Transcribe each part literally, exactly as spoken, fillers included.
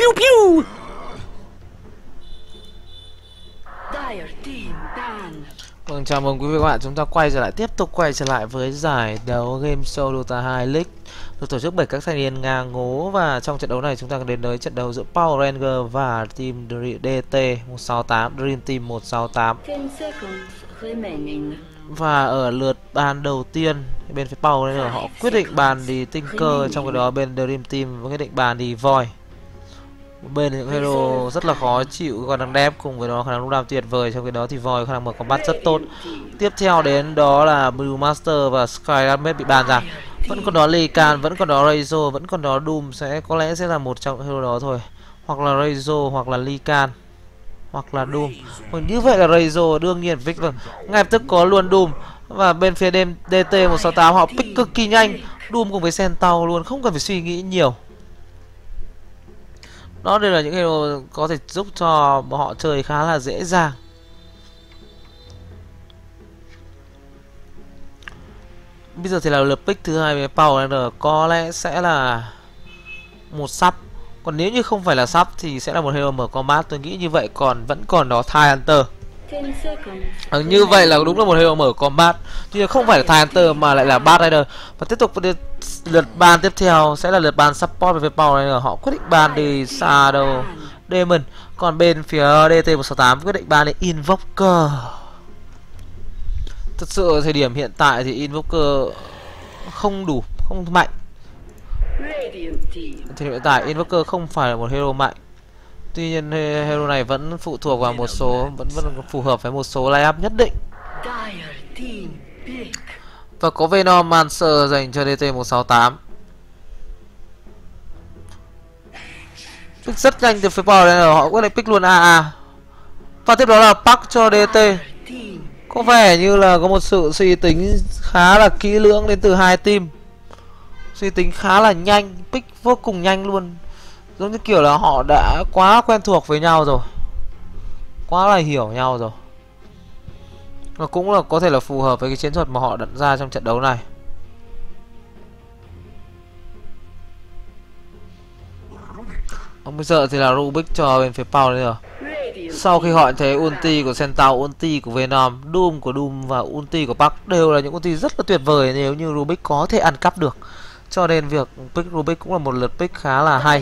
Pew pew. Vâng, chào mừng quý vị và các bạn, chúng ta quay trở lại, tiếp tục quay trở lại với giải đấu Game Show Dota hai League được tổ chức bởi các thanh niên ngang ngố. Và trong trận đấu này chúng ta đến tới trận đấu giữa Power Ranger và team đê tê một sáu tám, Dream Team một sáu tám. Và ở lượt bàn đầu tiên, bên phía Power Ranger họ quyết định bàn đi Tinker, trong cái đó bên Dream Team quyết định bàn đi Void. Một bên những hero rất là khó chịu, còn đang đẹp cùng với đó khả năng lúc đam tuyệt vời, trong cái đó thì Void khả năng mở combat rất tốt. Tiếp theo đến đó là Blue Master và Sky Armet bị bàn ra. Vẫn còn đó Lican, vẫn còn đó Razor, vẫn còn đó Doom, sẽ có lẽ sẽ là một trong hero đó thôi, hoặc là Razor hoặc là Lican hoặc là Doom. Còn như vậy là Razor đương nhiên pick, vâng, ngay lập tức có luôn Doom. Và bên phía đê tê một sáu tám họ pick cực kỳ nhanh Doom cùng với Centaur luôn, không cần phải suy nghĩ nhiều. Đó, đây là những hero có thể giúp cho họ chơi khá là dễ dàng. Bây giờ thì là lượt pick thứ hai với Power Ranger, có lẽ sẽ là một sub. Còn nếu như không phải là sub thì sẽ là một hero mở combat, tôi nghĩ như vậy. Còn vẫn còn đó Thai Hunter. À, như vậy là đúng là một hero mở combat, nhưng không phải là Thai Hunter mà lại là Bad Rider. Và tiếp tục lượt ban tiếp theo sẽ là lượt ban support với Power Ranger, họ quyết định ban đi Shadow Demon. Còn bên phía đê tê một sáu tám quyết định ban đi Invoker. Thật sự ở thời điểm hiện tại thì Invoker không đủ, không mạnh. Thời điểm hiện tại Invoker không phải là một hero mạnh. Tuy nhiên hero này vẫn phụ thuộc vào một số, vẫn vẫn phù hợp với một số line-up nhất định. Và có Venomancer dành cho đê tê một sáu tám. Pick rất nhanh từ phía Power Ranger, họ quyết định pick luôn a a. Và tiếp đó là Park cho đê tê. Có vẻ như là có một sự suy tính khá là kỹ lưỡng đến từ hai team. Suy tính khá là nhanh, pick vô cùng nhanh luôn. Giống như kiểu là họ đã quá quen thuộc với nhau rồi, quá là hiểu nhau rồi. Và cũng là có thể là phù hợp với cái chiến thuật mà họ đặt ra trong trận đấu này. Còn bây giờ thì là Rubik cho bên phía Power Ranger. Sau khi họ thấy ulti của Centaur, ulti của Venom, Doom của Doom và ulti của Park đều là những ulti rất là tuyệt vời nếu như Rubik có thể ăn cắp được. Cho nên việc pick Rubik cũng là một lượt pick khá là hay.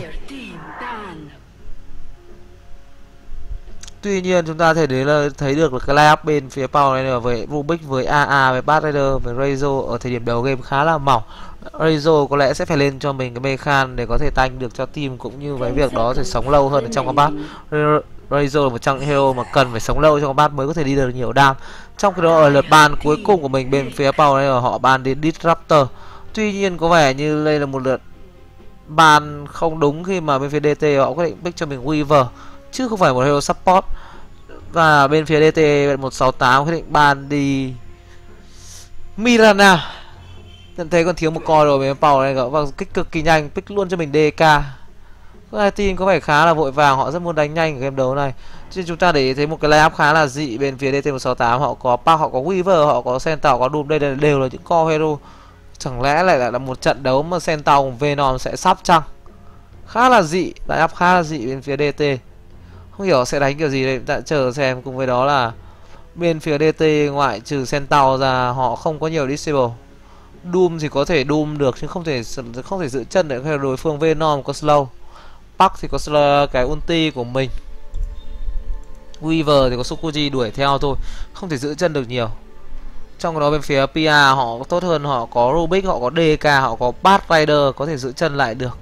Tuy nhiên chúng ta thể đến là thấy được là cái line up bên phía Power Ranger với Rubik, với a a, với Bad Rider, với Razor ở thời điểm đầu game khá là mỏng. Razor có lẽ sẽ phải lên cho mình cái Mechan để có thể tanh được cho team, cũng như với việc đó thì sống lâu hơn ở trong combat. Razor là một trong những hero mà cần phải sống lâu trong combat mới có thể đi được nhiều đam. Trong khi đó ở lượt ban cuối cùng của mình bên phía Power Ranger họ ban đến Disruptor. Tuy nhiên có vẻ như đây là một lượt ban không đúng khi mà bên phía đê tê họ quyết định pick cho mình Weaver chứ không phải một hero support. Và bên phía đê tê một sáu tám quyết định ban đi Mirana. Nhận thấy còn thiếu một coi rồi bên Power Ranger và kích cực kỳ nhanh, pick luôn cho mình đê ca. Hai team có vẻ khá là vội vàng, họ rất muốn đánh nhanh ở game đấu này. Chứ chúng ta để ý thấy một cái line-up khá là dị. Bên phía đê tê một sáu tám họ có Park, họ có Weaver, họ có Centaur, họ có Doom. Đây đều là những core hero. Chẳng lẽ lại là một trận đấu mà Centaur cùng Venom sẽ sắp chăng? Khá là dị, line-up khá là dị bên phía đê tê. Không hiểu sẽ đánh kiểu gì đây, ta chờ xem. Cùng với đó là bên phía đê tê ngoại trừ Centaur ra họ không có nhiều disable. Doom thì có thể Doom được chứ không thể không thể giữ chân để đối phương. Venom có slow, Park thì có slow, cái ulti của mình. Weaver thì có Sukuji đuổi theo thôi, không thể giữ chân được nhiều. Trong đó bên phía pê a họ tốt hơn, họ có Rubik, họ có đê ca, họ có Bad Rider có thể giữ chân lại được.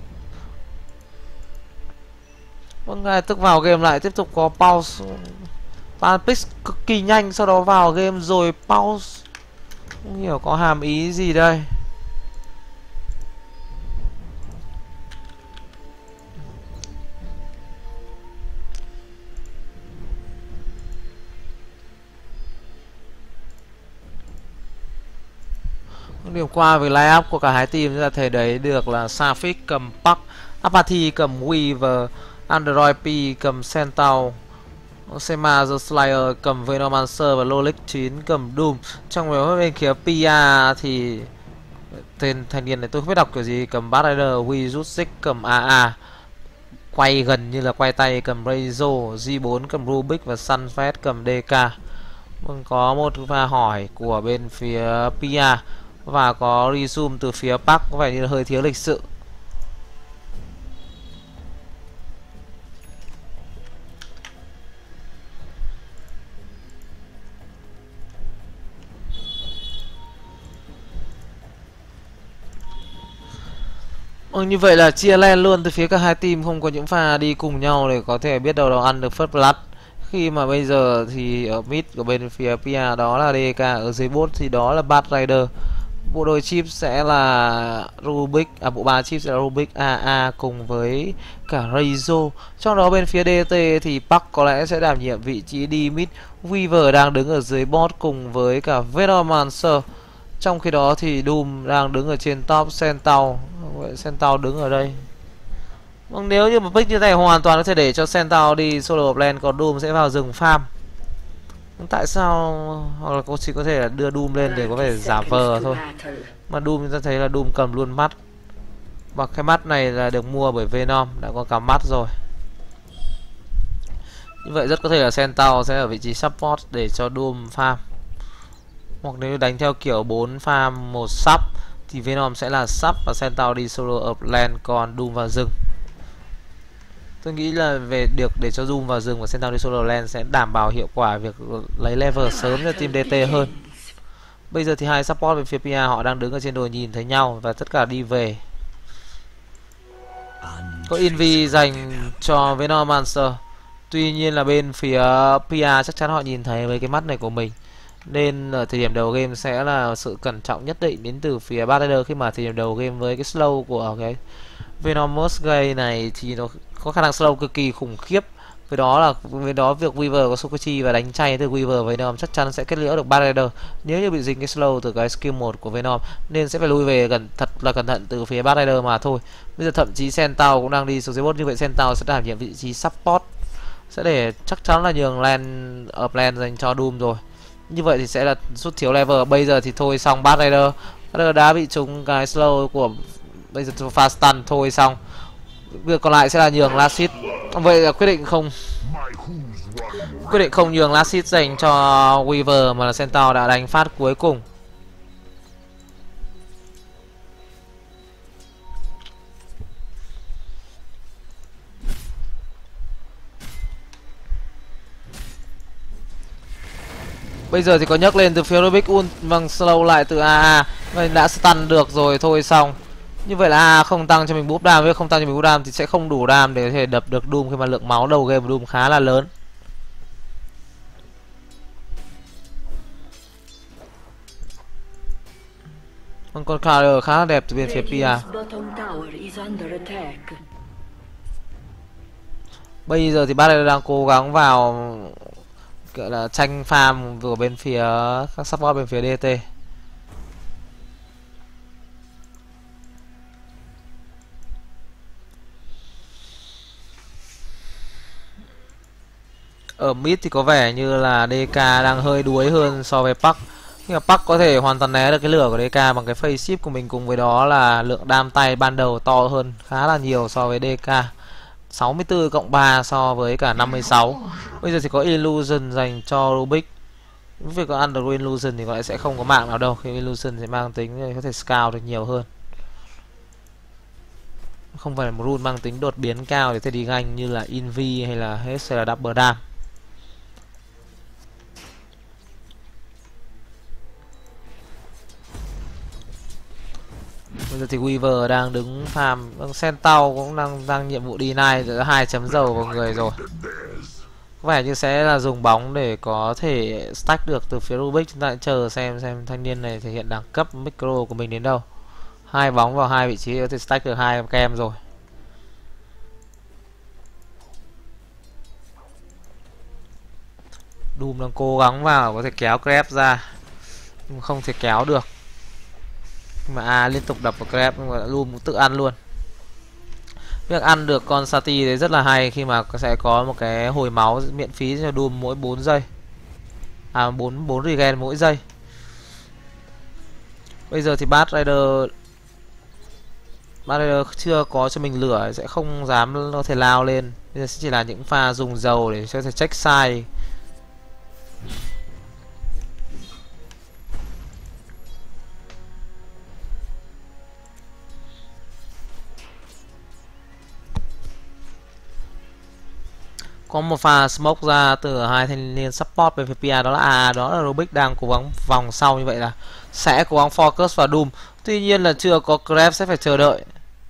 Vâng, ngay tức vào game lại tiếp tục có pause. Panpix cực kỳ nhanh, sau đó vào game rồi pause. Không hiểu có hàm ý gì đây. Điểm qua với line up của cả hai team, chúng ta thể đấy được là Safik cầm Park, Apathy cầm Weaver, Android P cầm Centaur, Sema the Slayer cầm Venomancer và Lolik chín cầm Doom. Trong đó bên kia pê a thì tên thanh niên này tôi không biết đọc kiểu gì, cầm Bad Rider, Wizutsik cầm a a, quay gần như là quay tay cầm Razor, G bốn cầm Rubik và Sunfest cầm đê ca. Vâng, có một pha hỏi của bên phía Pia và có resume từ phía Park, có vẻ như là hơi thiếu lịch sự. Ừ, như vậy là chia len luôn từ phía cả hai team, không có những pha đi cùng nhau để có thể biết đâu đó ăn được first blood. Khi mà bây giờ thì ở mid của bên phía Pia đó là đê ca, ở dưới bot thì đó là Bad Rider. Bộ đôi chip sẽ là Rubik, à bộ ba chip sẽ là Rubik, a a cùng với cả Razor. Trong đó bên phía đê tê thì Park có lẽ sẽ đảm nhiệm vị trí đi mid. Weaver đang đứng ở dưới bot cùng với cả Venomancer. Trong khi đó thì Doom đang đứng ở trên top Centaur. Vậy Centaur đứng ở đây. Vâng, nếu như mà pick như này hoàn toàn có thể để cho Centaur đi solo plan, còn Doom sẽ vào rừng farm. Tại sao, hoặc là cô chỉ có thể là đưa Doom lên để có vẻ giả vờ thôi. Mà Doom chúng ta thấy là Doom cầm luôn mắt. Và cái mắt này là được mua bởi Venom, đã có cả mắt rồi. Như vậy rất có thể là Centaur sẽ ở vị trí support để cho Doom farm. Hoặc nếu đánh theo kiểu bốn farm một sub thì Venom sẽ là sub và Centaur đi solo ở lane, còn Doom vào rừng. Tôi nghĩ là về được để cho Doom vào rừng và Centaur đi solo lane sẽ đảm bảo hiệu quả việc lấy level sớm cho team đê tê hơn. Bây giờ thì hai support bên phía Pia họ đang đứng ở trên đồi nhìn thấy nhau và tất cả đi về. Có Envy dành cho Venomancer. Tuy nhiên là bên phía Pia chắc chắn họ nhìn thấy với cái mắt này của mình, nên ở thời điểm đầu game sẽ là sự cẩn trọng nhất định đến từ phía Bad Rider, khi mà thời điểm đầu game với cái slow của cái Venomous Gay này thì nó có khả năng slow cực kỳ khủng khiếp. Với đó là với đó việc Weaver có Sokuchi và đánh chay từ Weaver với Venom chắc chắn sẽ kết liễu được Bad Rider nếu như bị dính cái slow từ cái skill một của Venom, nên sẽ phải lui về gần thật là cẩn thận từ phía Bad Rider mà thôi. Bây giờ thậm chí Centaur cũng đang đi xuống dưới bot, như vậy Centaur sẽ đảm nhiệm vị trí support, sẽ để chắc chắn là nhường lane ở lane dành cho Doom rồi. Như vậy thì sẽ là rút thiếu level. Bây giờ thì thôi xong, Bad Rider Bad Rider đã bị trúng cái slow của bây giờ fast stun, thôi xong. Việc còn lại sẽ là nhường Lassit. Vậy là quyết định không quyết định không nhường Lassit dành cho Weaver mà là Centaur đã đánh phát cuối cùng. Bây giờ thì có nhấc lên từ phía Rubik ult, vâng, slow lại từ a a. Vậy đã stun được rồi, thôi xong. Như vậy là a a không tăng cho mình boost đam, với không tăng cho mình boost đam thì sẽ không đủ đam để có thể đập được Doom, khi mà lượng máu đầu game của Doom khá là lớn. Vâng, con Cloud khá là đẹp từ bên phía Pia. Bây giờ thì Bad Rider đang cố gắng vào gọi là tranh farm của bên phía các support bên phía đê tê. Ở mid thì có vẻ như là đê ca đang hơi đuối hơn so với Park. Nhưng mà Park có thể hoàn toàn né được cái lửa của đê ca bằng cái face shift của mình, cùng với đó là lượng đam tay ban đầu to hơn khá là nhiều so với đê ca. sáu mươi tư cộng ba so với cả năm mươi sáu. Bây giờ thì có Illusion dành cho Rubik. Việc có ăn được Illusion thì có lẽ sẽ không có mạng nào đâu, khi Illusion sẽ mang tính có thể scout được nhiều hơn. Không phải là một rule mang tính đột biến cao để thể đi ganh như là Envy hay là hết hay là Double Dam. Bây giờ thì Weaver đang đứng farm, Centaur cũng đang đang nhiệm vụ đi này, hai chấm dầu vào người rồi. Có vẻ như sẽ là dùng bóng để có thể stack được từ phía Rubik. Chúng ta hãy chờ xem xem thanh niên này thể hiện đẳng cấp micro của mình đến đâu. Hai bóng vào hai vị trí có thể stack được hai kem rồi. Doom đang cố gắng vào có thể kéo Grab ra, nhưng không thể kéo được. Mà A liên tục đập vào Grab, nhưng mà Doom cũng tự ăn luôn. Việc ăn được con Sati đấy rất là hay, khi mà sẽ có một cái hồi máu miễn phí cho Doom mỗi bốn giây. À bốn bốn regen mỗi giây. Bây giờ thì Bad Rider Barrier chưa có cho mình lửa sẽ không dám có thể lao lên. Bây giờ sẽ chỉ là những pha dùng dầu để cho thể check sai. Có một pha smoke ra từ hai thanh niên support bên phía pê i, đó là a, đó là Rubik đang cố gắng vòng sau, như vậy là sẽ cố gắng focus vào Doom. Tuy nhiên là chưa có Grab, sẽ phải chờ đợi.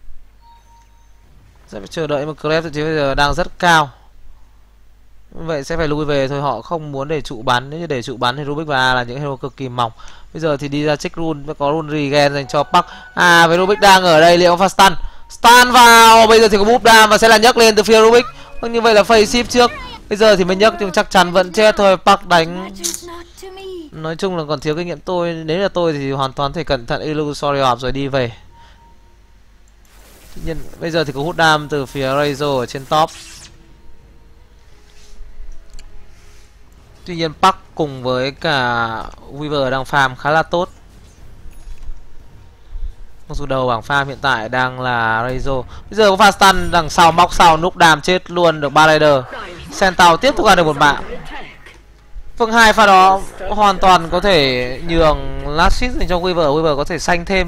Sẽ phải chờ đợi, mà Grab thì bây giờ đang rất cao. Như vậy sẽ phải lui về thôi, họ không muốn để trụ bắn. Nếu như để trụ bắn thì Rubik và A là những hero cực kỳ mỏng. Bây giờ thì đi ra check rune, có rune regen dành cho Park. À, với Rubik đang ở đây, liệu ông pha stun. Stun vào, bây giờ thì có búp đam và sẽ là nhấc lên từ phía Rubik. Vâng, như vậy là face ship trước. Bây giờ thì mới nhấc nhưng chắc chắn vẫn chết thôi. Park đánh, nói chung là còn thiếu kinh nghiệm. Tôi nếu là tôi thì hoàn toàn thể cẩn thận Illusory Orb rồi đi về. Tuy nhiên bây giờ thì có hút đam từ phía Razor ở trên top. Tuy nhiên Park cùng với cả Weaver đang farm khá là tốt. Mặc dù đầu bảng farm hiện tại đang là Razor. Bây giờ có pha stun đằng sau, móc sau, núp đam chết luôn được ba rider. Centaur tiếp tục ăn được một mạng. Vâng, hai pha đó hoàn toàn có thể nhường last hit dành cho Weaver. Weaver có thể xanh thêm.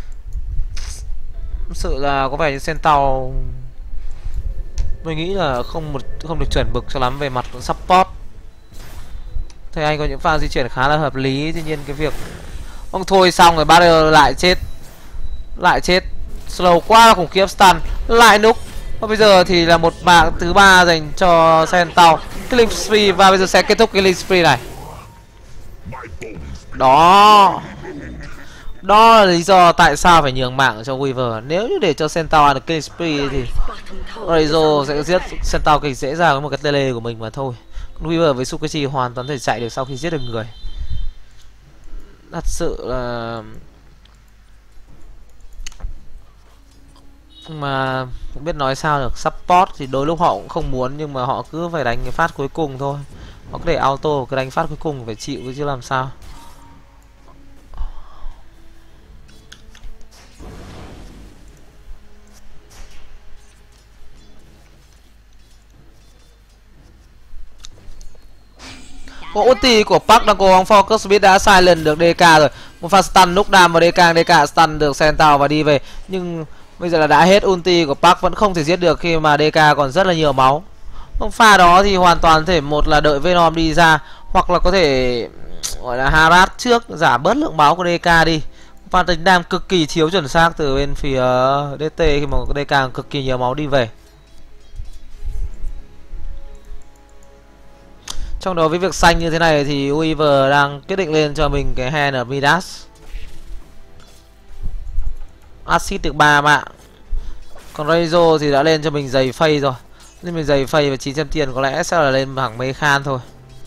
Thực sự là có vẻ như Centaur mình nghĩ là không một không được chuẩn mực cho lắm về mặt support. Thầy anh có những pha di chuyển khá là hợp lý. Tuy nhiên cái việc ông thôi xong rồi Barrier lại chết. Lại chết. Slow quá là khủng khiếp, stun. Lại núp. Và bây giờ thì là một mạng thứ ba dành cho Centaur. Killing spree và bây giờ sẽ kết thúc killing spree này. Đó. Đó là lý do tại sao phải nhường mạng cho Weaver. Nếu như để cho Centaur ăn được killing spree thì Razor sẽ giết Centaur cực dễ dàng với một cái tele của mình mà thôi. Weaver với Sukichi hoàn toàn thể chạy được sau khi giết được người. Thật sự là mà không biết nói sao được. Support thì đôi lúc họ cũng không muốn, nhưng mà họ cứ phải đánh cái phát cuối cùng thôi. Họ có thể auto cái đánh phát cuối cùng phải chịu chứ làm sao. Có ulti của Park đang cố gắng focus speed, đã silent được đê ca rồi. Một pha stun núp đam vào đê ca, đê ca stun được Centaur và đi về. Nhưng bây giờ là đã hết ulti của Park, vẫn không thể giết được khi mà đê ca còn rất là nhiều máu. Trong pha đó thì hoàn toàn thể một là đợi Venom đi ra, hoặc là có thể gọi là harass trước, giảm bớt lượng máu của đê ca đi. Pha đánh đam cực kỳ thiếu chuẩn xác từ bên phía đê tê khi mà đê ca cực kỳ nhiều máu đi về. Trong đó với việc xanh như thế này thì Weaver đang quyết định lên cho mình cái hand ở Midas. Acid được ba mạng. Còn Razor thì đã lên cho mình giày phay rồi. Lên mình giày phay và chín trăm tiền có lẽ sẽ là lên thẳng mấy khan thôi.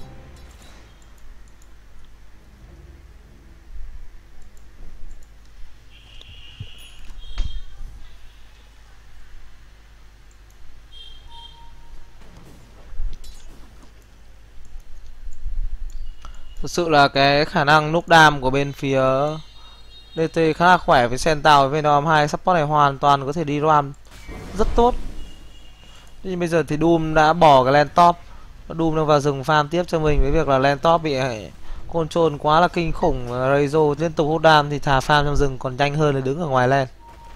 Thực sự là cái khả năng núp đam của bên phía đê tê khá là khỏe với Centaur với Venom. Hai support này hoàn toàn có thể đi ram rất tốt. Nhưng bây giờ thì Doom đã bỏ cái land top. Doom đang vào rừng farm tiếp cho mình với việc là land top bị control quá là kinh khủng. Razor liên tục hút đam thì thả farm trong rừng còn nhanh hơn là đứng ở ngoài land.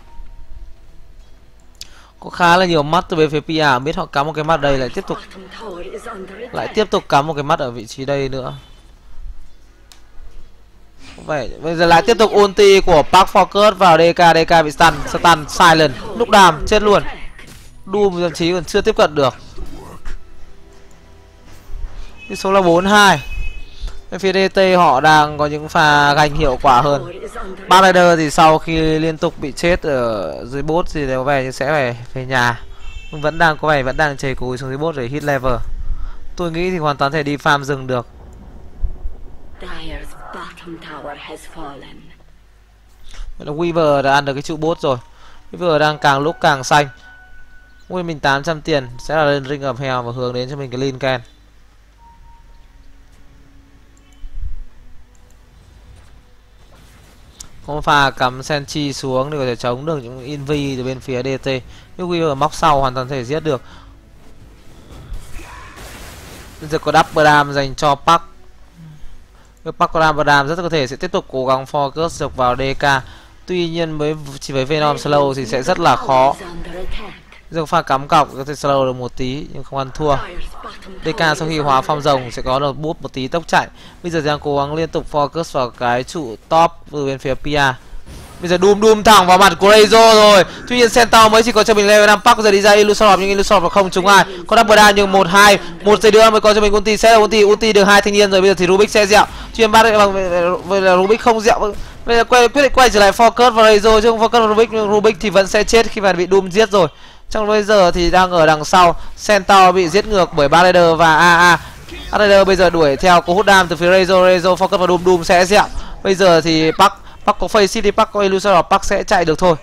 Có khá là nhiều mắt từ bên phía pê e, biết họ cắm một cái mắt đây lại tiếp tục lại tiếp tục cắm một cái mắt ở vị trí đây nữa. Vậy bây giờ lại tiếp tục ulti của Park focus vào đê ca, đê ca bị stun, stun silent, lúc đàm chết luôn. Doom thậm chí còn chưa tiếp cận được. Cái số là bốn hai. Bên phía đê tê họ đang có những pha ganh hiệu quả hơn. Ba rider thì sau khi liên tục bị chết ở dưới bot thì đều về sẽ phải về nhà. Nhưng vẫn đang có vẻ vẫn đang chảy cùi xuống dưới bot để hit level. Tôi nghĩ thì hoàn toàn thể đi farm rừng được. Vậy là Weaver đã ăn được cái trụ bot rồi. Weaver đang càng lúc càng xanh. Nguyên mình tám trăm tiền sẽ là lên ring of hell và hướng đến cho mình cái Lincoln. Có một pha cắm Senchi xuống để có thể chống được những Invi từ bên phía đê tê. Nhưng Weaver móc sau hoàn toàn thể giết được. Bây giờ có double dam dành cho Park. Park có double dam rất có thể sẽ tiếp tục cố gắng focus được vào đê ca. Tuy nhiên với chỉ với Venom slow thì sẽ rất là khó. Giờ pha cắm cọc có thể slow được một tí nhưng không ăn thua. đê ca sau khi hóa phong rồng sẽ có được boost một tí tốc chạy. Bây giờ đang cố gắng liên tục focus vào cái trụ top từ bên phía pê a. Bây giờ Doom Doom thẳng vào mặt của Razor rồi. Tuy nhiên Centaur mới chỉ có cho mình level năm Park, giờ đi ra Illusorb nhưng Illusorb không trúng ai. Có double dam nhưng một hai, một giây nữa mới có cho mình ulti, sẽ là ulti, ulti được hai thanh niên rồi. Bây giờ thì Rubik sẽ dẹo. Chuyên bắt bằng vậy là Rubik không dẹo. Bây giờ quay quyết định quay trở lại focus vào Razor chứ không focus vào Rubik, nhưng Rubik thì vẫn sẽ chết khi mà bị Doom giết rồi. Trong bây giờ thì đang ở đằng sau, Centaur bị giết ngược bởi Barrider và a a. Barrider bây giờ đuổi theo có hút đam từ phía Razor, Razor focus vào Doom, Doom sẽ dẹo. Bây giờ thì Park Park có face city, Park có Illusion, Park sẽ chạy được thôi.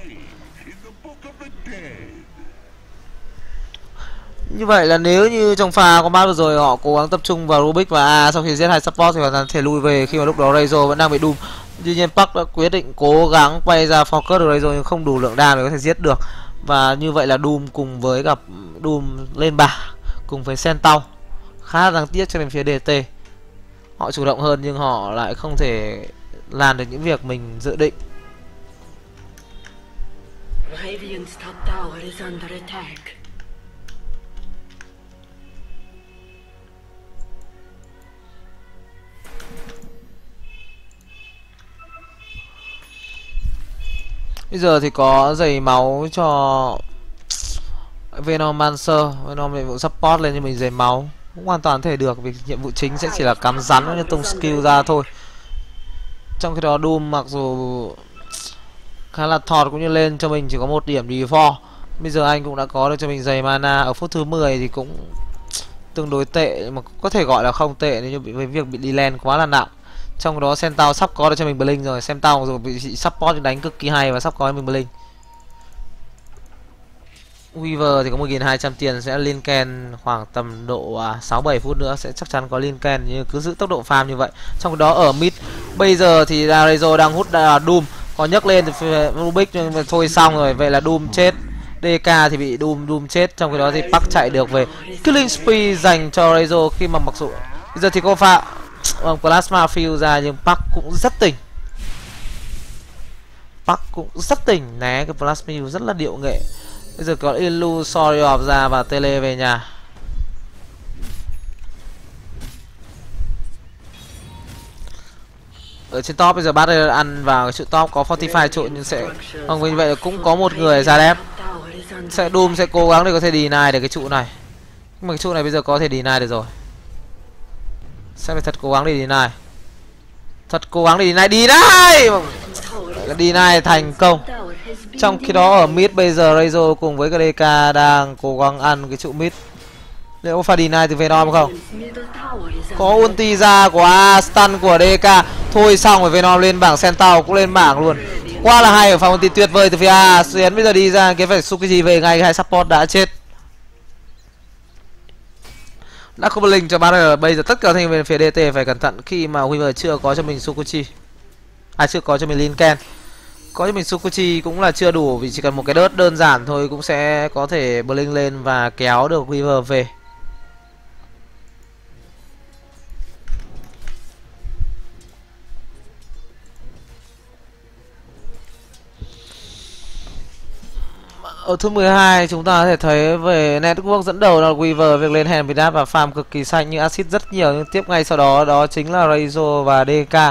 Như vậy là nếu như trong pha combat vừa rồi họ cố gắng tập trung vào Rubik và A sau khi giết hai support thì hoàn toàn thể lui về khi mà lúc đó Razor vẫn đang bị Doom. Tuy nhiên Park đã quyết định cố gắng quay ra focus được Razor nhưng không đủ lượng đam để có thể giết được. Và như vậy là Doom cùng với gặp Doom lên bà cùng với Centaur. Khá là đáng tiếc cho bên phía đê tê. Họ chủ động hơn nhưng họ lại không thể làm được những việc mình dự định. Radiant's top tower is under attack. Bây giờ thì có giày máu cho Venomancer, Venom nhiệm vụ support lên cho mình giày máu cũng hoàn toàn thể được vì nhiệm vụ chính sẽ chỉ là cắm rắn như tung skill ra thôi. Trong khi đó Doom mặc dù khá là thọt cũng như lên cho mình chỉ có một điểm default. Bây giờ anh cũng đã có được cho mình giày mana ở phút thứ mười thì cũng tương đối tệ mà có thể gọi là không tệ nếu như bị với việc bị đi land quá là nặng. Trong đó Centaur sắp có được cho mình Blink rồi, Centaur rồi bị support đánh cực kỳ hay và sắp có cho mình Blink. Weaver thì có một nghìn hai trăm tiền sẽ liên can khoảng tầm độ sáu bảy phút nữa sẽ chắc chắn có liên can, nhưng cứ giữ tốc độ farm như vậy. Trong đó ở mid bây giờ thì Razor đang hút Doom, có nhấc lên thì Rubik nhưng mà thôi xong rồi, vậy là Doom chết. đê ca thì bị Doom Doom chết. Trong khi đó thì Park chạy được về killing spree dành cho Razor khi mà mặc dù bây giờ thì có pha um, plasma field ra nhưng Park cũng rất tỉnh. Park cũng rất tỉnh né cái plasma field rất là điệu nghệ. Bây giờ có Illusory ra và tele về nhà. Ở trên top bây giờ bắt ăn vào cái trụ top có forty-five trụ nhưng sẽ không, như vậy là cũng có một người ra đép. Sẽ Doom sẽ cố gắng để có thể deny được cái trụ này. Nhưng mà cái trụ này bây giờ có thể deny được rồi. Sẽ phải thật cố gắng để deny. Thật cố gắng để deny, deny! Deny thành công. Trong khi đó ở mid bây giờ Razor cùng với đê ca đang cố gắng ăn cái trụ mid. Liệu có phải deny từ Venom không? Có ulti ra của A, stun của đê ca. Thôi xong rồi, Venom lên bảng, Centaur cũng lên bảng luôn. Quá là hay ở pha ulti tuyệt vời từ phía A. Xuyến bây giờ đi ra cái phải Tsukiji về ngay, hai support đã chết. Đã có Blink cho Barrier. Bây giờ tất cả thành viên phía đê tê phải cẩn thận khi mà Weaver chưa có cho mình Sukuchi. À chưa có cho mình Lincoln. Có cho mình Sukuchi cũng là chưa đủ, vì chỉ cần một cái đớt đơn giản thôi cũng sẽ có thể Blink lên và kéo được Weaver về. Ở thứ mười hai chúng ta có thể thấy về network dẫn đầu là Weaver, việc lên hand và farm cực kỳ xanh nhưng acid rất nhiều, nhưng tiếp ngay sau đó đó chính là Razor và đê ca.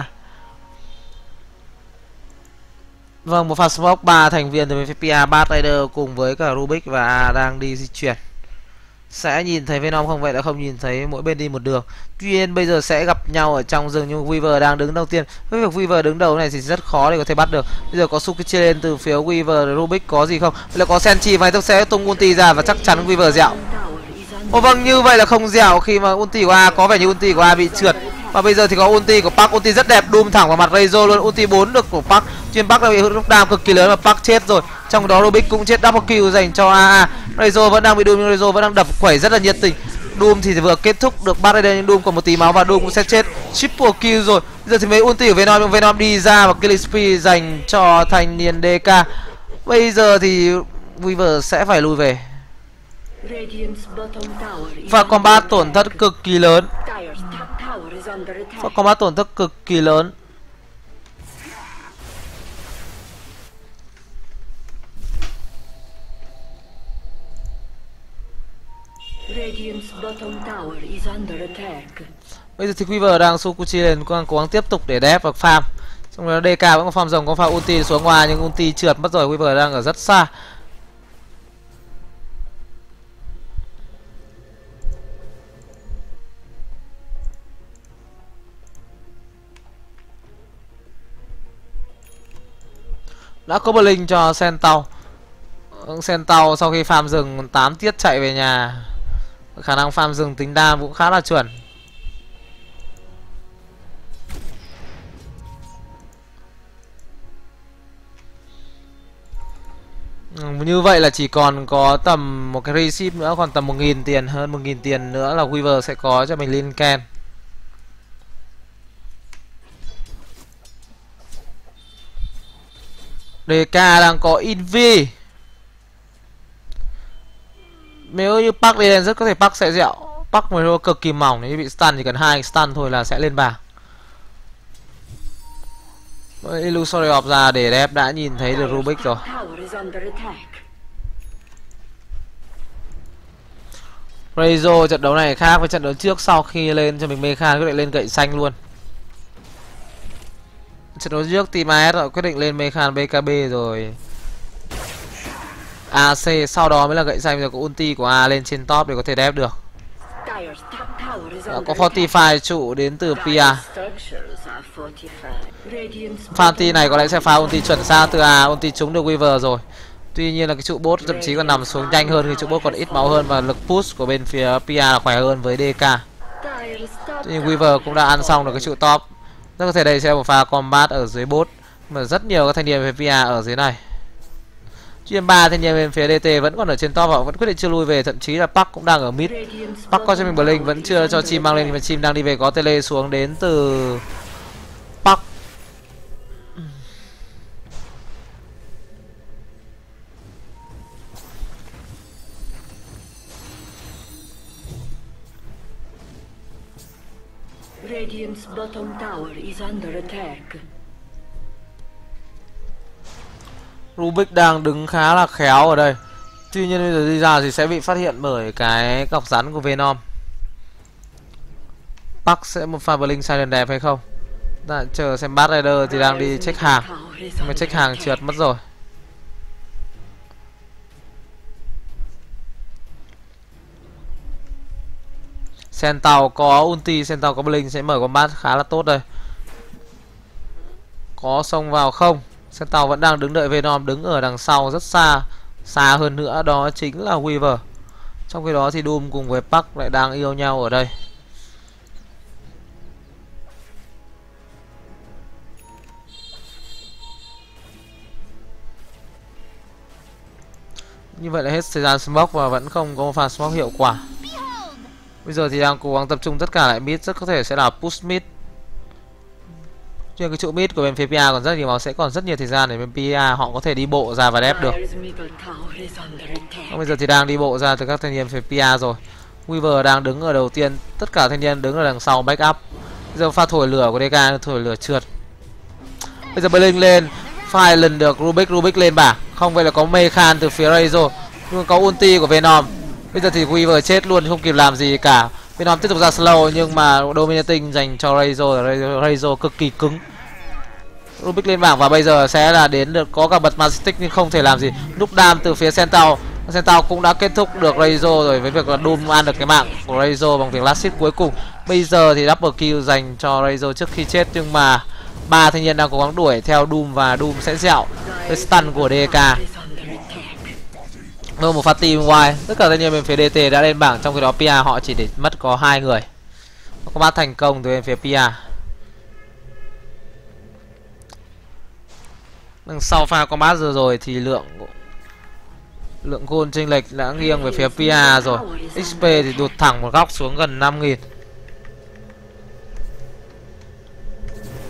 Vâng, một pha smoke, ba thành viên từ phía pê a, ba Rider cùng với cả Rubik và A đang đi di chuyển. Sẽ nhìn thấy Venom không, vậy đã không nhìn thấy, mỗi bên đi một đường. Tuy nhiên bây giờ sẽ gặp nhau ở trong rừng nhưng Weaver đang đứng đầu tiên. Với việc Weaver đứng đầu này thì rất khó để có thể bắt được. Bây giờ có Sukichi lên từ phía Weaver, Rubik có gì không? Bây giờ có Senchi và sẽ tung ulti ra và chắc chắn Weaver dẹo. Ồ vâng, như vậy là không dẹo khi mà ulti của A, có vẻ như ulti của A bị trượt. Và bây giờ thì có ulti của Park, ulti rất đẹp, Doom thẳng vào mặt Razor luôn, ulti bốn được của Park. Chuyên Park đã bị hút đam cực kỳ lớn và Park chết rồi. Trong đó Rubik cũng chết, double kill dành cho a a. Razor vẫn đang bị Doom nhưng Razor vẫn đang đập quẩy rất là nhiệt tình. Doom thì vừa kết thúc được Barrier nhưng Doom còn một tí máu và Doom cũng sẽ chết. Triple kill rồi. Giờ thì mấy ulti của Venom, nhưng Venom đi ra và killing spree dành cho thanh niên đê ca. Bây giờ thì Weaver sẽ phải lùi về. Và combat tổn thất cực kỳ lớn. Và combat tổn thất cực kỳ lớn. Bây giờ thì Weaver đang Sukuchi lên, cố gắng tiếp tục để đép và farm. Trong đó đê ca vẫn có farm rồng, có farm ulti xuống ngoài nhưng ulti trượt mất rồi. Weaver đang ở rất xa. Đã có Blink cho Centaur. Centaur sau khi farm rừng tám tiết chạy về nhà. Khả năng farm rừng tính đam cũng khá là chuẩn. Như vậy là chỉ còn có tầm một cái receipt nữa, còn tầm một nghìn tiền, hơn một nghìn tiền nữa là Weaver sẽ có cho mình lên Ken. đê ca đang có Invi. Nếu như Park đi lên rất có thể Park sẽ dẹo. Park mới đua cực kỳ mỏng, nếu bị stun chỉ cần hai stun thôi là sẽ lên bảng. Illusory Orb ra để đẹp đã nhìn thấy được Rubik rồi. Razor trận đấu này khác với trận đấu trước, sau khi lên cho mình Mechan quyết định lên gậy xanh luôn. Trận đấu trước Team a ét quyết định lên Mechan bê ca bê rồi a xê, sau đó mới là gậy xanh, rồi có ulti của A lên trên top để có thể đép được. Đã có Fortify trụ đến từ pê a. Fanti này có lẽ sẽ phá ulti chuẩn xác từ A, ulti trúng được Weaver rồi. Tuy nhiên là cái trụ bot thậm chí còn nằm xuống nhanh hơn, cái trụ bot còn ít máu hơn và lực push của bên phía pê a là khỏe hơn với đê ca. Tuy nhiên Weaver cũng đã ăn xong được cái trụ top. Rất có thể đây sẽ là một pha combat ở dưới bot, mà rất nhiều các thanh niên về pê a ở dưới này. Chuyên ba thanh niên bên phía đê tê vẫn còn ở trên top và vẫn quyết định chưa lui về, thậm chí là Park cũng đang ở mid. Park có cho mình Blink vẫn chưa cho chim mang lên, và chim đang đi về có tele xuống đến từ Park. Radiant's bottom tower is under attack. Rubik đang đứng khá là khéo ở đây. Tuy nhiên bây giờ đi ra thì sẽ bị phát hiện bởi cái cọc rắn của Venom. Park sẽ một pha Blink silent đẹp hay không? Đã chờ xem Bad Rider thì đang đi check hàng. Nhưng mà check hàng trượt mất rồi. Centaur có ulti, Centaur có Blink sẽ mở combat khá là tốt đây. Có xông vào không? Centaur vẫn đang đứng đợi Venom, đứng ở đằng sau rất xa. Xa hơn nữa đó chính là Weaver. Trong khi đó thì Doom cùng với Park lại đang yêu nhau ở đây. Như vậy là hết thời gian smoke và vẫn không có một pha smoke hiệu quả. Bây giờ thì đang cố gắng tập trung tất cả lại mid, rất có thể sẽ là push mid. Trên cái trụ mid của bên phía pê a còn rất nhiều máu, sẽ còn rất nhiều thời gian để bên pê a họ có thể đi bộ ra và đép được. Bây giờ thì đang đi bộ ra từ các thanh niên phía pê a rồi. Weaver đang đứng ở đầu tiên, tất cả thanh niên đứng ở đằng sau backup. Bây giờ pha thổi lửa của đê ca, thổi lửa trượt. Bây giờ Blink lên, phai lần được Rubik, Rubik lên bảng. Không vậy là có Mechan từ phía Razor, nhưng có ulti của Venom. Bây giờ thì Weaver chết luôn, không kịp làm gì cả. Venom tiếp tục ra slow nhưng mà dominating dành cho Razor, Razor cực kỳ cứng. Rubik lên bảng và bây giờ sẽ là đến được có cả bật Majestic nhưng không thể làm gì. Lúc đam từ phía Centaur, Centaur cũng đã kết thúc được Razor rồi với việc là Doom ăn được cái mạng của Razor bằng việc last hit cuối cùng. Bây giờ thì double kill dành cho Razor trước khi chết, nhưng mà ba thanh niên đang cố gắng đuổi theo Doom và Doom sẽ dẹo với stun của đê ca. Hơn một pha team wide, tất cả thanh niên bên phía đê tê đã lên bảng, trong khi đó pê a họ chỉ để mất có hai người. Có bắt thành công từ bên phía pê a. Đằng sau pha combat vừa rồi thì lượng lượng gold chênh lệch đã nghiêng về phía pê a rồi. ích pê thì đụt thẳng một góc xuống gần năm nghìn.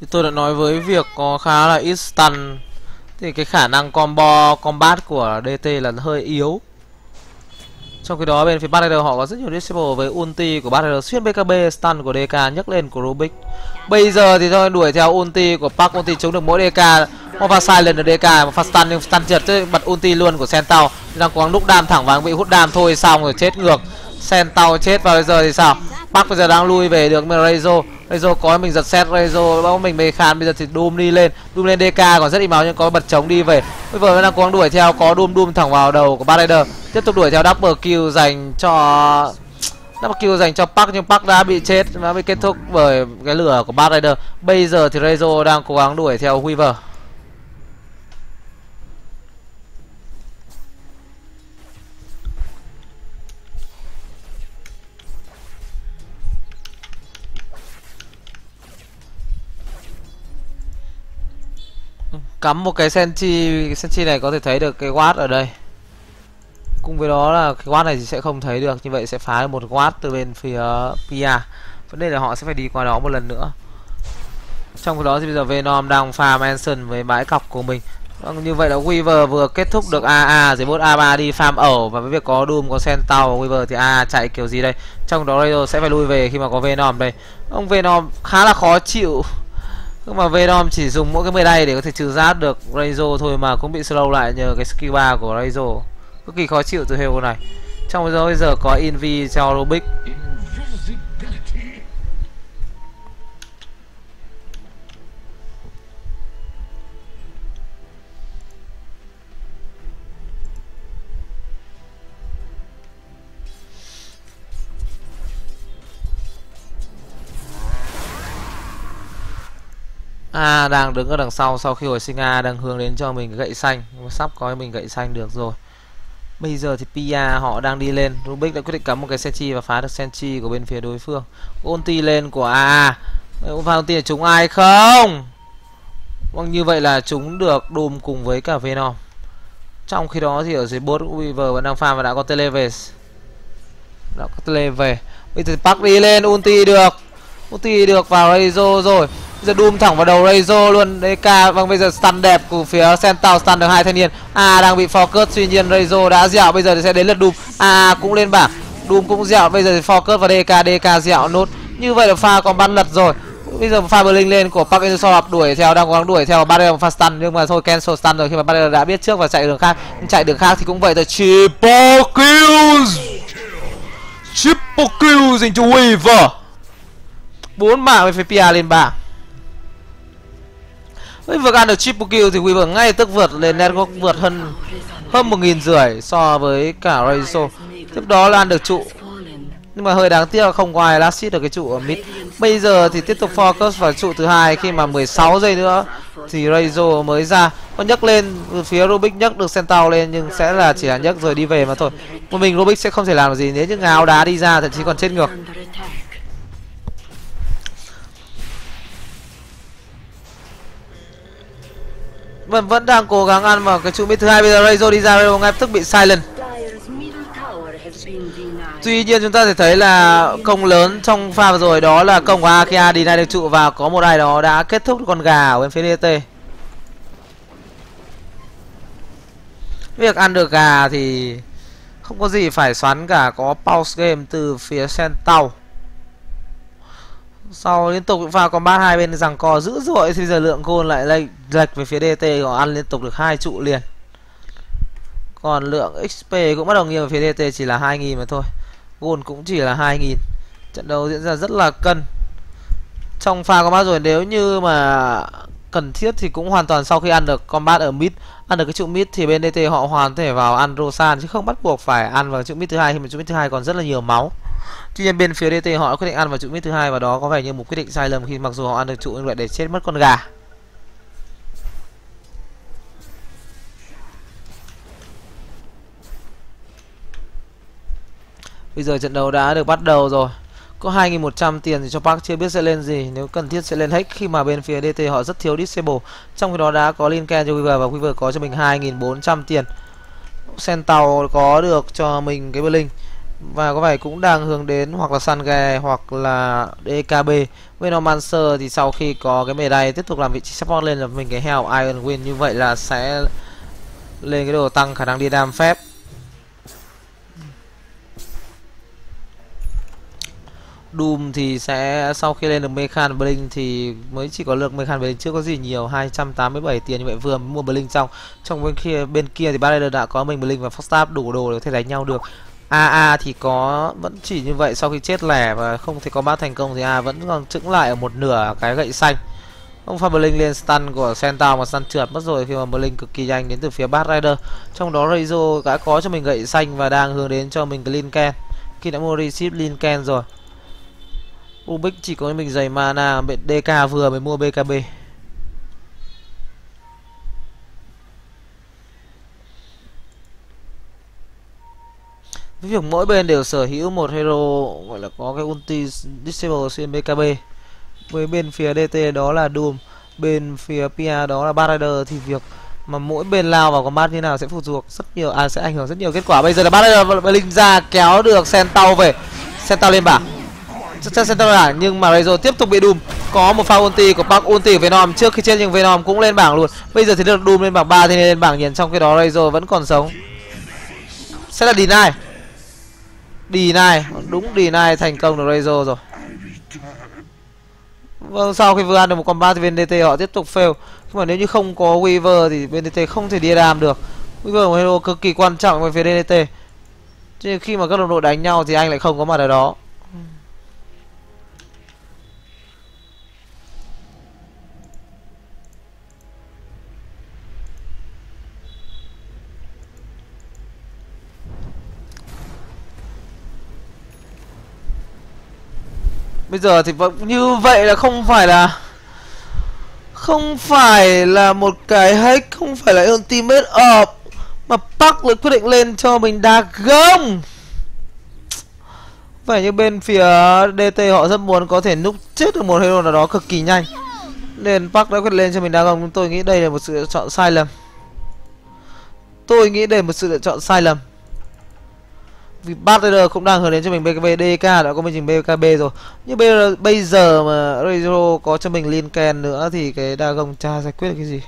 tôi đã nói với việc có khá là ít stun thì cái khả năng combo combat của đê tê là hơi yếu. Trong khi đó bên phía Batrider họ có rất nhiều disable với ulti của Batrider xuyên bê ca bê, stun của đê ca nhấc lên của Rubik. Bây giờ thì thôi đuổi theo ulti của Park, ulti chống được mỗi đê ca. Một pha silent được đê ca, một pha stun nhưng stun trượt tới bật ulti luôn của Sentao. Đang cố gắng đúc đam thẳng vào bị hút đam thôi xong rồi chết ngược. Sentao chết và bây giờ thì sao? Park bây giờ đang lui về được mà Reizo. Reizo có mình giật set Reizo bao mình mê khan, bây giờ thì Doom đi lên, Doom lên đê ca còn rất ít máu nhưng có bật chống đi về. Bây giờ đang cố gắng đuổi theo, có Doom Doom thẳng vào đầu của Batrider. Tiếp tục đuổi theo double kill dành cho double kill dành cho Park nhưng Park đã bị chết, đã bị kết thúc bởi cái lửa của Batrider. Bây giờ thì Reizo đang cố gắng đuổi theo Weaver. Cắm một cái Senchi, Senchi này có thể thấy được cái watt ở đây. Cùng với đó là cái watt này thì sẽ không thấy được, như vậy sẽ phá được một watt từ bên phía pê a. Vấn đề là họ sẽ phải đi qua đó một lần nữa. Trong khi đó thì bây giờ Venom đang farm Anson với bãi cọc của mình. Như vậy là Weaver vừa kết thúc được a a rồi bot a ba đi farm ẩu, và với việc có Doom, có Sentao, Weaver thì a a chạy kiểu gì đây. Trong đó Rayo sẽ phải lui về khi mà có Venom đây. Ông Venom khá là khó chịu. Nhưng mà Venom chỉ dùng mỗi cái mười đay để có thể trừ giáp được Reizo thôi mà cũng bị slow lại nhờ cái skill ba của Reizo. Cực kỳ khó chịu từ hero này. Trong bây giờ bây giờ có Invi cho Rubik. A à, đang đứng ở đằng sau sau khi hồi sinh A đang hướng đến cho mình cái gậy xanh, sắp có mình gậy xanh được rồi. Bây giờ thì pê a họ đang đi lên, Rubik đã quyết định cắm một cái Senchi và phá được Senchi của bên phía đối phương. Ulti lên của a a. Và ulti là trúng ai không? Vâng, như vậy là chúng được Doom cùng với cả Venom. Trong khi đó thì ở dưới bot Weaver vẫn đang farm và đã có tele về. Đã có tele về. Bây giờ Park đi lên ulti được. Ulti được vào Reizo rồi. Bây giờ Doom thẳng vào đầu Reizo luôn. đê ca vâng bây giờ stun đẹp của phía Sentao, stun được hai thanh niên. A à, đang bị focus, tuy nhiên Reizo đã dẹo, bây giờ thì sẽ đến lượt Doom. A à, cũng lên bảng. Doom cũng dẹo, bây giờ thì focus vào đê ca, đê ca dẹo nốt. Như vậy là pha còn bắn lật rồi. Bây giờ pha Blink lên của Park Insoft đuổi theo, đang cố gắng đuổi theo Batrider pha stun nhưng mà thôi cancel stun rồi khi mà Batrider đã biết trước và chạy đường khác. Nhưng chạy đường khác thì cũng vậy thôi. Triple kills. Triple kill dành cho Weaver. bốn mạng với phía pê a lên bảng. Với việc ăn được triple kill thì Weaver ngay tức vượt lên network, vượt hơn hơn một nghìn rưỡi so với cả Reizo. Tiếp đó là ăn được trụ. Nhưng mà hơi đáng tiếc là không có ai last hit được cái trụ ở mid. Bây giờ thì tiếp tục focus vào trụ thứ hai khi mà mười sáu giây nữa thì Reizo mới ra. Có nhấc lên phía Rubik, nhấc được Sentao lên nhưng sẽ là chỉ là nhấc rồi đi về mà thôi. Một mình Rubik sẽ không thể làm được gì nếu như ngáo đá đi ra, thậm chí còn chết ngược. Vẫn vẫn đang cố gắng ăn vào cái trụ mid thứ hai. Bây giờ Reizo đi ra, Reizo ngay tức bị silent. Tuy nhiên chúng ta thể thấy là công lớn trong pha vừa rồi đó là công của Akia đi này được trụ và có một ai đó đã kết thúc con gà ở bên phía đê tê. Việc ăn được gà thì không có gì phải xoắn cả, có pause game từ phía Sentao. Sau liên tục pha combat hai bên giằng co dữ dội thì giờ lượng gold lại lệch lệch về phía đê tê, họ ăn liên tục được hai trụ liền. Còn lượng ích pê cũng bắt đầu nhiều về phía đê tê chỉ là hai nghìn mà thôi. Gold cũng chỉ là hai nghìn. Trận đấu diễn ra rất là cân. Trong pha combat rồi nếu như mà cần thiết thì cũng hoàn toàn sau khi ăn được combat ở mid, ăn được cái trụ mid thì bên đê tê họ hoàn thể vào ăn Rosan chứ không bắt buộc phải ăn vào trụ mid thứ hai khi mà trụ mid thứ hai còn rất là nhiều máu. Tuy nhiên bên phía đê tê họ quyết định ăn vào trụ mid thứ hai và đó có vẻ như một quyết định sai lầm khi mặc dù họ ăn được trụ nhưng lại để chết mất con gà. Bây giờ trận đấu đã được bắt đầu rồi. Có hai nghìn một trăm tiền thì cho Park chưa biết sẽ lên gì. Nếu cần thiết sẽ lên hack khi mà bên phía đê tê họ rất thiếu disable. Trong khi đó đã có Lincoln cho Weaver và Weaver có cho mình hai nghìn bốn trăm tiền. Sentao có được cho mình cái Blink. Và có vẻ cũng đang hướng đến hoặc là Sange hoặc là đê ca bê. Venomancer thì sau khi có cái mề đay tiếp tục làm vị trí support lên là mình cái heo Iron Win, như vậy là sẽ lên cái đồ tăng khả năng đi đam phép. Doom thì sẽ sau khi lên được Mechan Blink thì mới chỉ có lượt Mechan Blink, chưa có gì nhiều, hai trăm tám mươi bảy tiền, như vậy vừa mới mua Blink xong. Trong bên kia bên kia thì Batrider đã có mình Blink và Foxstab đủ đồ để có thể đánh nhau được. a a thì có vẫn chỉ như vậy, sau khi chết lẻ và không thể có bát thành công thì A vẫn còn chững lại ở một nửa cái gậy xanh. Ông pha Blink lên stun của Centaur mà stun trượt mất rồi khi mà Blink cực kỳ nhanh đến từ phía Batrider. Trong đó Razor đã có cho mình gậy xanh và đang hướng đến cho mình cái Lincoln khi đã mua receive Lincoln rồi. Ubik chỉ có mình giày mana, đê ca vừa mới mua bê ca bê. Với việc mỗi bên đều sở hữu một hero gọi là có cái ulti disable xuyên bê ca bê. Với bên phía đê tê đó là Doom, bên phía pê a đó là Batrider, thì việc mà mỗi bên lao vào combat như nào sẽ phụ thuộc rất nhiều, à sẽ ảnh hưởng rất nhiều kết quả. Bây giờ là Batrider Blink ra kéo được Centaur về, Centaur lên bảng. Chắc Centaur lên bảng nhưng mà Razor tiếp tục bị Doom. Có một pha ulti của Park, ulti của Venom trước khi chết nhưng Venom cũng lên bảng luôn. Bây giờ thì được Doom lên bảng ba thì lên bảng nhìn, trong khi đó Razor vẫn còn sống. Sẽ là deny. Deny, đúng deny thành công được Razor rồi. Vâng, sau khi vừa ăn được một combat thì bên đê tê họ tiếp tục fail. Nhưng mà nếu như không có Weaver thì bên đê tê không thể đi đam được. Weaver là một hero cực kỳ quan trọng với phía đê tê. Chứ khi mà các đồng đội đánh nhau thì anh lại không có mặt ở đó. Bây giờ thì vẫn như vậy là không phải là Không phải là một cái hack, không phải là ultimate up, mà Park lại quyết định lên cho mình đá gông. Phải như bên phía đê tê họ rất muốn có thể núp chết được một hero nào đó cực kỳ nhanh, nên Park đã quyết lên cho mình đá gông. Tôi nghĩ đây là một sự lựa chọn sai lầm. Tôi nghĩ đây là một sự lựa chọn sai lầm. Vì Batrider cũng đang hướng đến cho mình bê ca bê, đê ca đã có mình bê ca bê rồi. Nhưng bây giờ, bây giờ mà Razor có cho mình Lincoln nữa thì cái Dagon cha giải quyết được cái gì?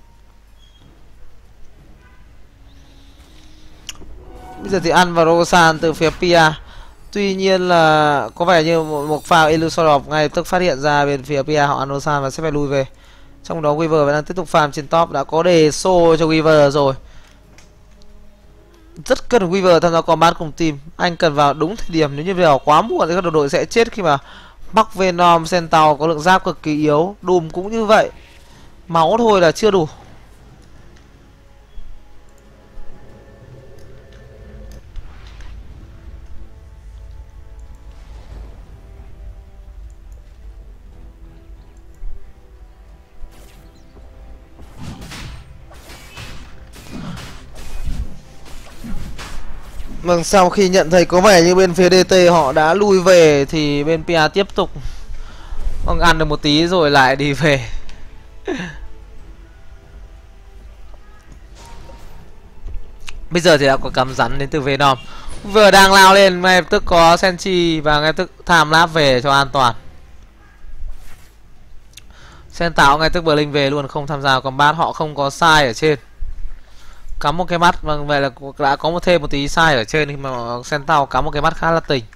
Bây giờ thì ăn vào Rosan từ phía pê a. Tuy nhiên là có vẻ như một, một pha Illusorov ngay tức phát hiện ra bên phía pê a họ ăn Rosan và sẽ phải lui về. Trong đó Weaver vẫn đang tiếp tục farm trên top, đã có đề xô cho Weaver rồi. Rất cần Weaver tham gia combat cùng team. Anh cần vào đúng thời điểm, nếu như vào quá muộn thì các đồng đội sẽ chết khi mà Bắc Venom, Centaur có lượng giáp cực kỳ yếu. Doom cũng như vậy, máu thôi là chưa đủ. Vâng, sau khi nhận thấy có vẻ như bên phía đê tê họ đã lui về thì bên pê a tiếp tục vâng, ăn được một tí rồi lại đi về. Bây giờ thì đã có cắm rắn đến từ Venom, vừa đang lao lên ngay lập tức có Senchi và ngay lập tức time lapse về cho an toàn. Centaur ngay tức Blink về luôn, không tham gia combat, họ không có sai ở trên. Cắm một cái mắt, vâng, vậy là đã có một thêm một tí sai ở trên khi mà Centaur cắm một cái mắt khá là tỉnh.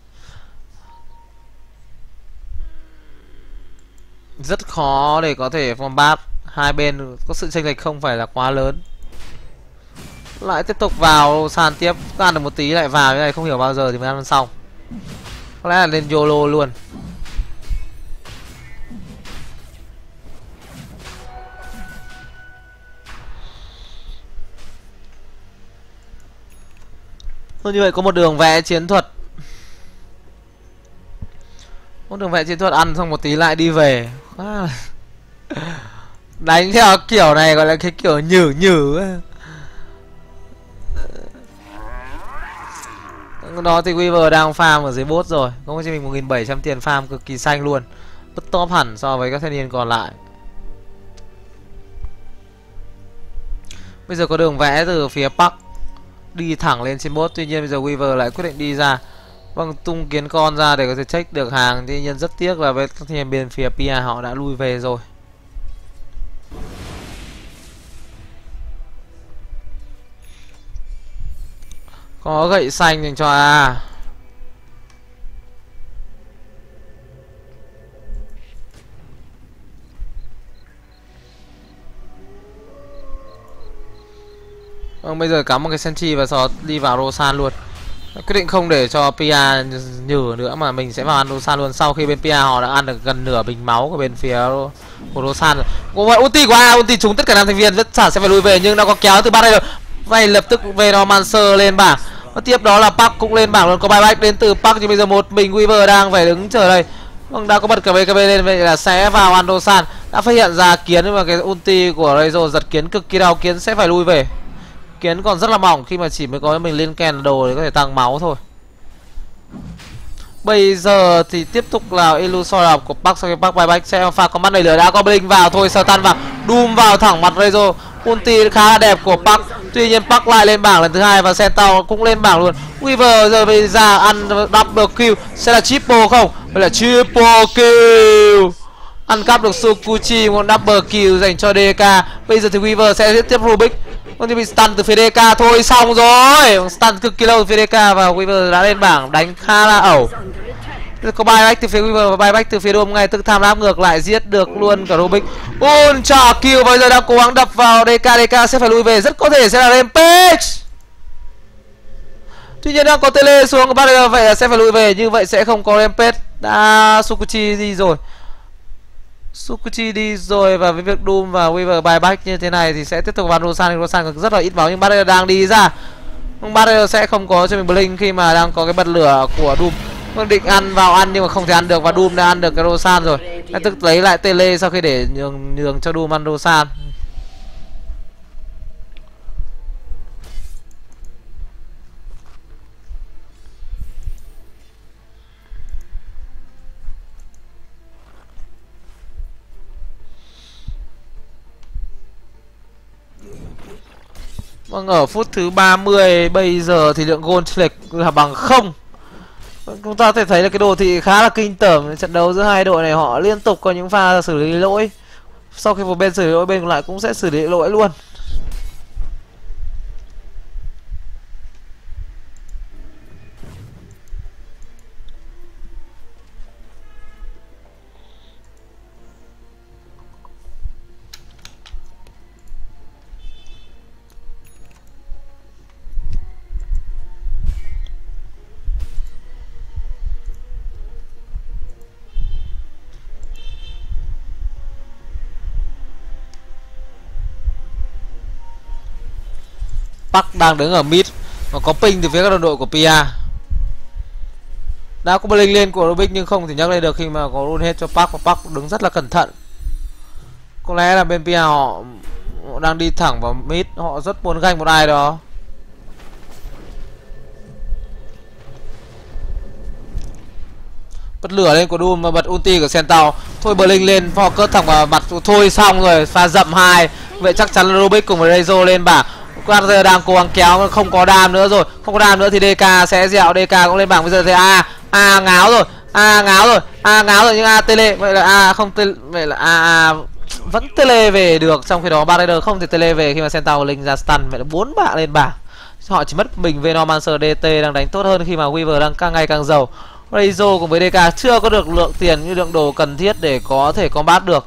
Rất khó để có thể combat, hai bên có sự chênh lệch không phải là quá lớn. Lại tiếp tục vào sàn tiếp, ăn được một tí lại vào, cái này không hiểu bao giờ thì mới ăn xong. Có lẽ là lên YOLO luôn. Như vậy có một đường vẽ chiến thuật, một đường vẽ chiến thuật ăn xong một tí lại đi về. Đánh theo kiểu này gọi là cái kiểu nhử nhử. Đó thì Weaver đang farm ở dưới bot rồi, có cho mình một nghìn bảy trăm tiền farm cực kỳ xanh luôn, bứt top hẳn so với các thanh niên còn lại. Bây giờ có đường vẽ từ phía Park, đi thẳng lên trên bốt. Tuy nhiên bây giờ Weaver lại quyết định đi ra, vâng, tung kiến con ra để có thể check được hàng. Tuy nhiên rất tiếc là với các team bên phía pê a họ đã lui về rồi. Có gậy xanh dành cho A. Vâng, bây giờ cắm một cái sentry và sau đi vào Rosan luôn. Quyết định không để cho pê a nhử nữa mà mình sẽ vào ăn Rosan luôn. Sau khi bên pê a họ đã ăn được gần nửa bình máu của bên phía của Rosan rồi. Cũng vậy, ulti của A, ulti trúng tất cả năm thành viên, rất chả sẽ phải lùi về nhưng nó có kéo từ bắt đây rồi. Vậy lập tức Venomancer lên bảng. Và tiếp đó là Park cũng lên bảng luôn, có buyback đến từ Park nhưng bây giờ một mình Weaver đang phải đứng chờ đây. Vâng, đã có bật cả bê ca bê lên, vậy là sẽ vào ăn Rosan. Đã phát hiện ra kiến nhưng mà cái ulti của Razor giật kiến cực kỳ đau, kiến sẽ phải lui về. Kiến còn rất là mỏng khi mà chỉ mới có mình lên kèn đồ để có thể tăng máu thôi. Bây giờ thì tiếp tục là Illusory của Park, sau khi Park buyback sẽ pha con mắt này lửa, đã có Blink vào thôi, Stun vào, Doom vào thẳng mặt Razor. Ulti khá là đẹp của Park. Tuy nhiên Park lại lên bảng lần thứ hai và Centaur cũng lên bảng luôn. Weaver giờ bây giờ ăn double kill, sẽ là triple không? Đây là triple kill. Ăn cắp được Sukuchi, một double kill dành cho đê ca. Bây giờ thì Weaver sẽ tiếp Rubik. Còn thì bị stun từ phía đê ca thôi, xong rồi. Stun cực kỳ lâu từ phía đê ca và Weaver đã lên bảng, đánh khá là ẩu. Có buyback từ phía Weaver và buyback từ phía Dome ngay tức tham lam ngược lại, giết được luôn cả Rubik. Ultra kill, bây giờ đang cố gắng đập vào đê ca, đê ca sẽ phải lui về, rất có thể sẽ là Rampage. Tuy nhiên đang có tele xuống của Barrier, vậy là sẽ phải lui về, như vậy sẽ không có Rampage. Đã Sukuchi đi rồi. Sukuchi đi rồi và với việc Doom và Weaver buyback như thế này thì sẽ tiếp tục vào Rosan. Rosan rất là ít máu nhưng Barrier đang đi ra. Barrier sẽ không có cho mình Blink khi mà đang có cái bật lửa của Doom. Vâng, định ăn vào ăn nhưng mà không thể ăn được và Doom đã ăn được cái Rosan rồi. Đang tức lấy lại tele sau khi để nhường, nhường cho Doom ăn Rosan. Vâng, ở phút thứ ba mươi bây giờ thì lượng gold chênh lệch là bằng không. Chúng ta có thể thấy là cái đồ thị khá là kinh tởm. Trận đấu giữa hai đội này họ liên tục có những pha xử lý lỗi. Sau khi một bên xử lý lỗi, bên còn lại cũng sẽ xử lý lỗi luôn. Park đang đứng ở mid và có ping từ phía các đồng đội của pê a. Đã có Blink lên của Rubik nhưng không thể nhắc lên được khi mà có run hết cho Park, và Park đứng rất là cẩn thận. Có lẽ là bên pê a họ đang đi thẳng vào mid, họ rất muốn ganh một ai đó. Bật lửa lên của Doom và bật ulti của Centaur. Thôi Blink lên focus thẳng vào mặt, thôi xong rồi, pha dậm hai. Vậy chắc chắn là Rubik cùng với Razor lên bảng. Quater đang cố gắng kéo, không có đam nữa rồi, không có đam nữa thì đê ca sẽ dẹo, đê ca cũng lên bảng. Bây giờ thì a a ngáo rồi, a ngáo rồi, a ngáo rồi nhưng a tele, vậy là a không tele, vậy là a a vẫn tele về được. Trong khi đó Barrier không thể tele về khi mà Centaur linh ra stun, vậy là bốn bạn lên bảng. Họ chỉ mất mình Venomancer, đê tê đang đánh tốt hơn khi mà Weaver đang càng ngày càng giàu. Razor cùng với đê ca chưa có được lượng tiền như lượng đồ cần thiết để có thể combat được.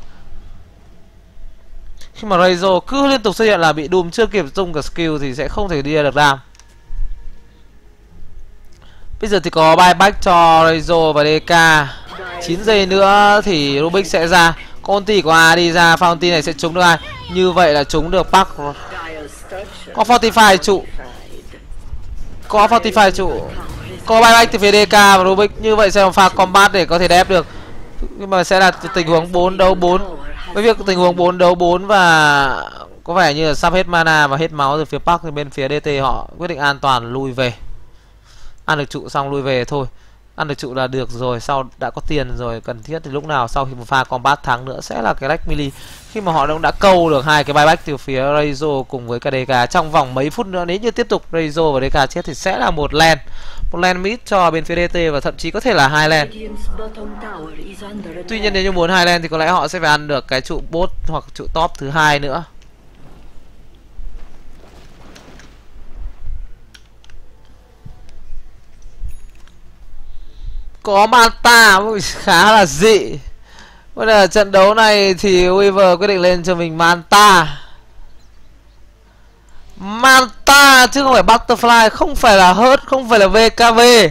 Khi mà Razor cứ liên tục xuất hiện là bị Doom chưa kịp dùng cả skill thì sẽ không thể đi ra được ram. Bây giờ thì có buyback cho Razor và đê ca. chín giây nữa thì Rubik sẽ ra. Con ulti của A đi ra, pha ulti này sẽ trúng được ai? Như vậy là trúng được Park. Có Fortify trụ. Có Fortify trụ. Có buyback từ phía đê ca và Rubik. Như vậy sẽ pha combat để có thể đép được. Nhưng mà sẽ là tình huống bốn đấu bốn. Với việc tình huống bốn đấu bốn và có vẻ như là sắp hết mana và hết máu từ phía Park, thì bên phía đê tê họ quyết định an toàn lui về. Ăn được trụ xong lui về thôi. Ăn được trụ là được rồi, sau đã có tiền rồi, cần thiết thì lúc nào sau khi một pha combat thắng nữa sẽ là cái deck melee. Khi mà họ cũng đã câu được hai cái buyback từ phía Razor cùng với ca đê ca trong vòng mấy phút nữa, nếu như tiếp tục Razor và đê ca chết thì sẽ là một lane, một lane mid cho bên phía đê tê và thậm chí có thể là hai lane. Tuy nhiên nếu như muốn hai lane thì có lẽ họ sẽ phải ăn được cái trụ bot hoặc trụ top thứ hai nữa. Có Manta khá là dị. Bây giờ trận đấu này thì Weaver quyết định lên cho mình Manta. Manta chứ không phải Butterfly, không phải là Hurt, không phải là vê ca vê.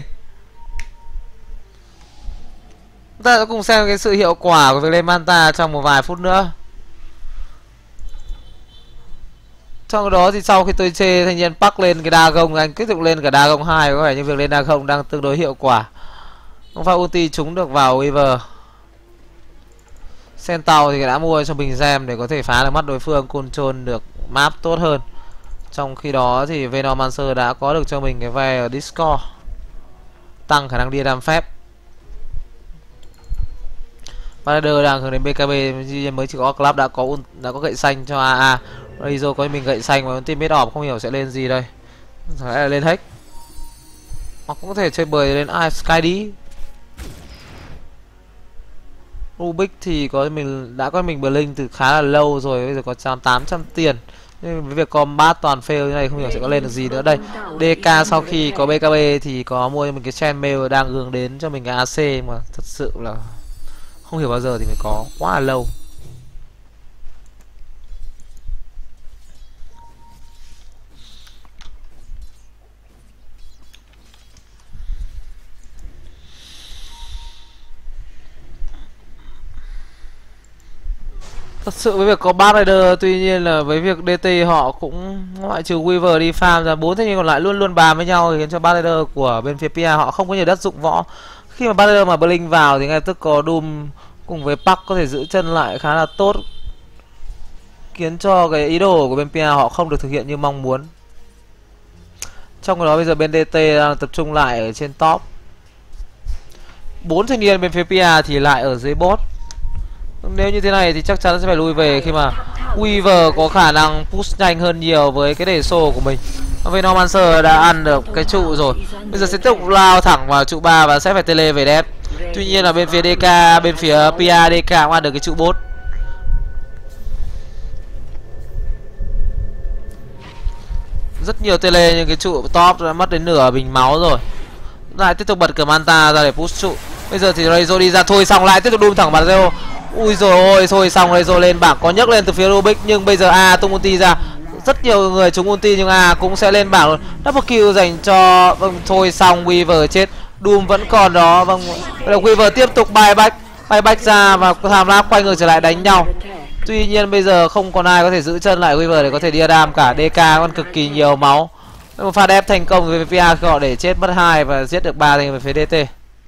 Chúng ta sẽ cùng xem cái sự hiệu quả của việc lên Manta trong một vài phút nữa. Trong đó thì sau khi tôi chê thanh niên Park lên cái Dagon, anh tiếp tục lên cả Dagon hai, có vẻ như việc lên Dagon đang tương đối hiệu quả. Không phải ulti trúng được vào Weaver. Centaur thì đã mua cho mình gem để có thể phá được mắt đối phương, control được map tốt hơn. Trong khi đó thì Venomancer đã có được cho mình cái ve ở Discord, tăng khả năng đi đam phép. Parader đang hướng đến bê ca bê, mới chỉ có Club đã có đã có gậy xanh cho a a. Razor có mình gậy xanh và ultimate orb, không hiểu sẽ lên gì đây. Có lẽ là lên Hex. Hoặc cũng có thể chơi bời lên Ice Sky đi. Rubik thì có mình đã có mình Blink từ khá là lâu rồi, bây giờ có tám trăm tiền. Nhưng với việc combat toàn fail như này không hiểu sẽ có lên được gì nữa đây. đê ca sau khi có bê ca bê thì có mua cho mình cái chainmail đang hướng đến cho mình cái a xê mà thật sự là không hiểu bao giờ thì mới có, quá là lâu. Thật sự với việc có Bad Rider, tuy nhiên là với việc đê tê họ cũng ngoại trừ Weaver đi farm ra, bốn thanh niên còn lại luôn luôn bàn với nhau khiến cho Bad Rider của bên phía pê a họ không có nhiều đất dụng võ. Khi mà Bad Rider mà Blink vào thì ngay tức có Doom cùng với Park có thể giữ chân lại khá là tốt, khiến cho cái ý đồ của bên pê a họ không được thực hiện như mong muốn. Trong cái đó bây giờ bên đê tê đang tập trung lại ở trên top. Bốn thanh niên bên phía pê a thì lại ở dưới bot. Nếu như thế này thì chắc chắn sẽ phải lui về khi mà Weaver có khả năng push nhanh hơn nhiều với cái đề xô của mình. Venomancer đã ăn được cái trụ rồi, bây giờ sẽ tiếp tục lao thẳng vào trụ ba và sẽ phải tele về đép. Tuy nhiên là bên phía đê ca, bên phía pê a đê ca cũng ăn được cái trụ bot. Rất nhiều tele nhưng cái trụ top đã mất đến nửa bình máu rồi. Lại tiếp tục bật cửa Manta ra để push trụ. Bây giờ thì Razor đi ra thôi, xong lại tiếp tục đun thẳng vào Razor. Ui rồi ôi, thôi xong Razor lên bảng, có nhấc lên từ phía Rubik nhưng bây giờ A tung ulti ra. Rất nhiều người trúng ulti nhưng A cũng sẽ lên bảng luôn. Double kill dành cho, vâng thôi xong Weaver chết. Doom vẫn còn đó, vâng. Bây giờ Weaver tiếp tục buyback, buyback ra và tham lap quay ngược trở lại đánh nhau. Tuy nhiên bây giờ không còn ai có thể giữ chân lại Weaver để có thể đi đam cả. đê ca còn cực kỳ nhiều máu. Một pha đép thành công với pê a khi họ để chết mất hai và giết được ba thành về phía đê tê.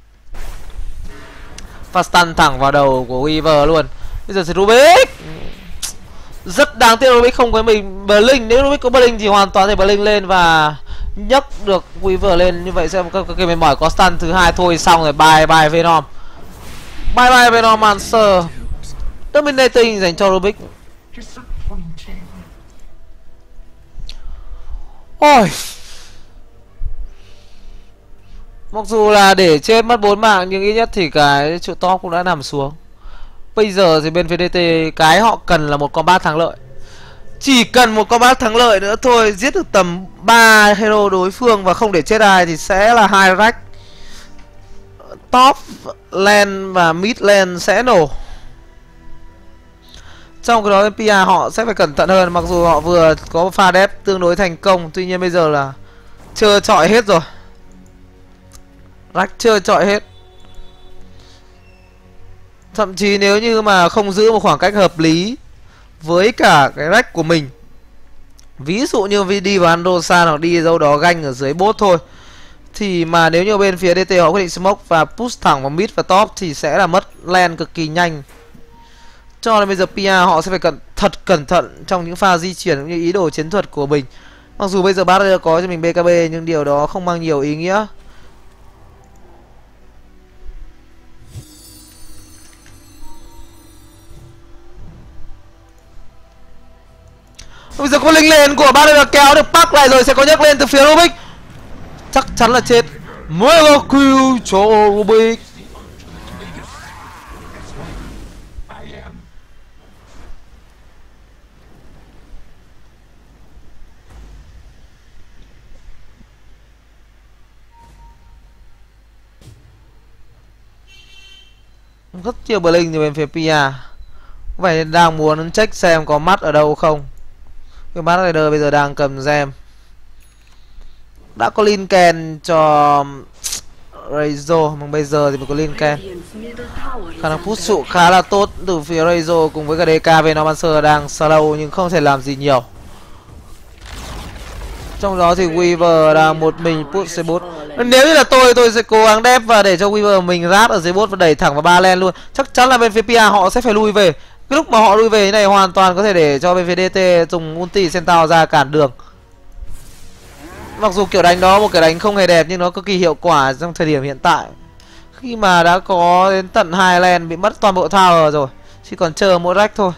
Và stun thẳng vào đầu của Weaver luôn. Bây giờ thì Rubik rất đáng tiếc, Rubik không có mình Blink. Nếu Rubik có Blink thì hoàn toàn thể Blink lên và nhấc được Weaver lên. Như vậy sẽ có cái mệt mỏi, có stun thứ hai thôi xong rồi. Bye bye Venom, bye bye Venomancer. Dominating dành cho Rubik. Ôi, mặc dù là để chết mất bốn mạng nhưng ít nhất thì cái trụ top cũng đã nằm xuống. Bây giờ thì bên phía đê tê cái họ cần là một combat thắng lợi. Chỉ cần một combat thắng lợi nữa thôi, giết được tầm ba hero đối phương và không để chết ai thì sẽ là hai rack. Top lane và mid lane sẽ nổ. Trong cái đó bên pê a họ sẽ phải cẩn thận hơn, mặc dù họ vừa có pha đép tương đối thành công, tuy nhiên bây giờ là chơi chọi hết rồi. Rack chơi chọi hết. Thậm chí nếu như mà không giữ một khoảng cách hợp lý với cả cái rack của mình, ví dụ như đi vào Androsan hoặc đi đâu đó ganh ở dưới bot thôi, thì mà nếu như bên phía đê tê họ quyết định smoke và push thẳng vào mid và top thì sẽ là mất lane cực kỳ nhanh. Cho nên bây giờ pê a họ sẽ phải cẩn thật cẩn thận trong những pha di chuyển cũng như ý đồ chiến thuật của mình. Mặc dù bây giờ Barrier có cho mình bê ca bê nhưng điều đó không mang nhiều ý nghĩa. Bây giờ có linh lên của ba là kéo được Park lại rồi, sẽ có nhấc lên từ phía Rubik. Chắc chắn là chết. Mega kill cho Rubik. Rất nhiều Blink từ bên phía Pia. Vậy đang muốn check xem có mắt ở đâu không. Cái mắt Rider bây giờ đang cầm gem. Đã có Lincoln cho Razor, nhưng bây giờ thì mới có Lincoln. Khả năng push trụ khá là tốt từ phía Razor cùng với cả đê ca Venomancer đang slow nhưng không thể làm gì nhiều. Trong đó thì Weaver đang một mình push C bốn. Nếu như là tôi tôi sẽ cố gắng đép và để cho Weaver mình rát ở dưới bot và đẩy thẳng vào ba lane luôn. Chắc chắn là bên phía Pia họ sẽ phải lui về. Cái lúc mà họ lui về như này hoàn toàn có thể để cho bên phía đê tê dùng ulti Centaur ra cản đường. Mặc dù kiểu đánh đó một kiểu đánh không hề đẹp nhưng nó cực kỳ hiệu quả trong thời điểm hiện tại. Khi mà đã có đến tận hai lane bị mất toàn bộ tower rồi, chỉ còn chờ mỗi rách thôi.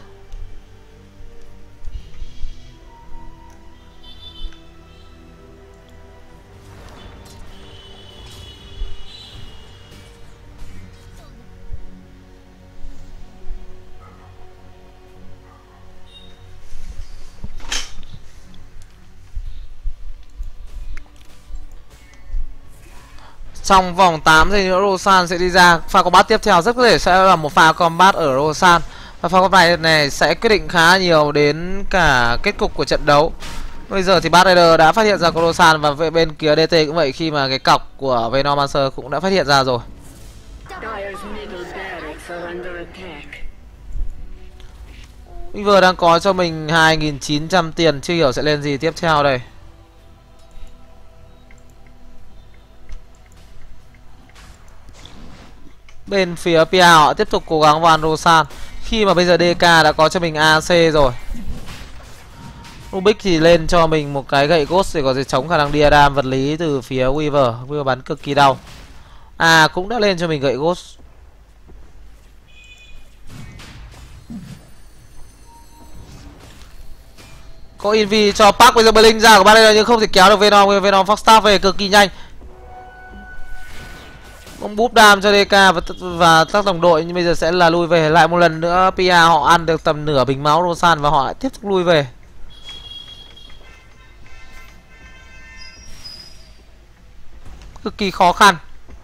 Trong vòng tám giây nữa Roshan sẽ đi ra. Pha combat tiếp theo rất có thể sẽ là một pha combat ở Roshan. Và pha combat này, này sẽ quyết định khá nhiều đến cả kết cục của trận đấu. Bây giờ thì Bad Rider đã phát hiện ra có Roshan và về bên kia đê tê cũng vậy khi mà cái cọc của Venomancer cũng đã phát hiện ra rồi. Weaver đang có cho mình hai nghìn chín trăm tiền, chưa hiểu sẽ lên gì tiếp theo đây. Bên phía Pia họ tiếp tục cố gắng vào Roshan khi mà bây giờ đê ca đã có cho mình a xê rồi. Rubik thì lên cho mình một cái gậy ghost để có thể chống khả năng diadem vật lý từ phía Weaver. Weaver bắn cực kỳ đau. À cũng đã lên cho mình gậy ghost. Có Invi cho Park, bây giờ Blink ra của ba đây nhưng không thể kéo được Venom. Venom phát staff về cực kỳ nhanh. Ông búp đam cho đê ca và, và các đồng đội, nhưng bây giờ sẽ là lui về lại một lần nữa. Pia họ ăn được tầm nửa bình máu Roshan và họ lại tiếp tục lui về. Cực kỳ khó khăn.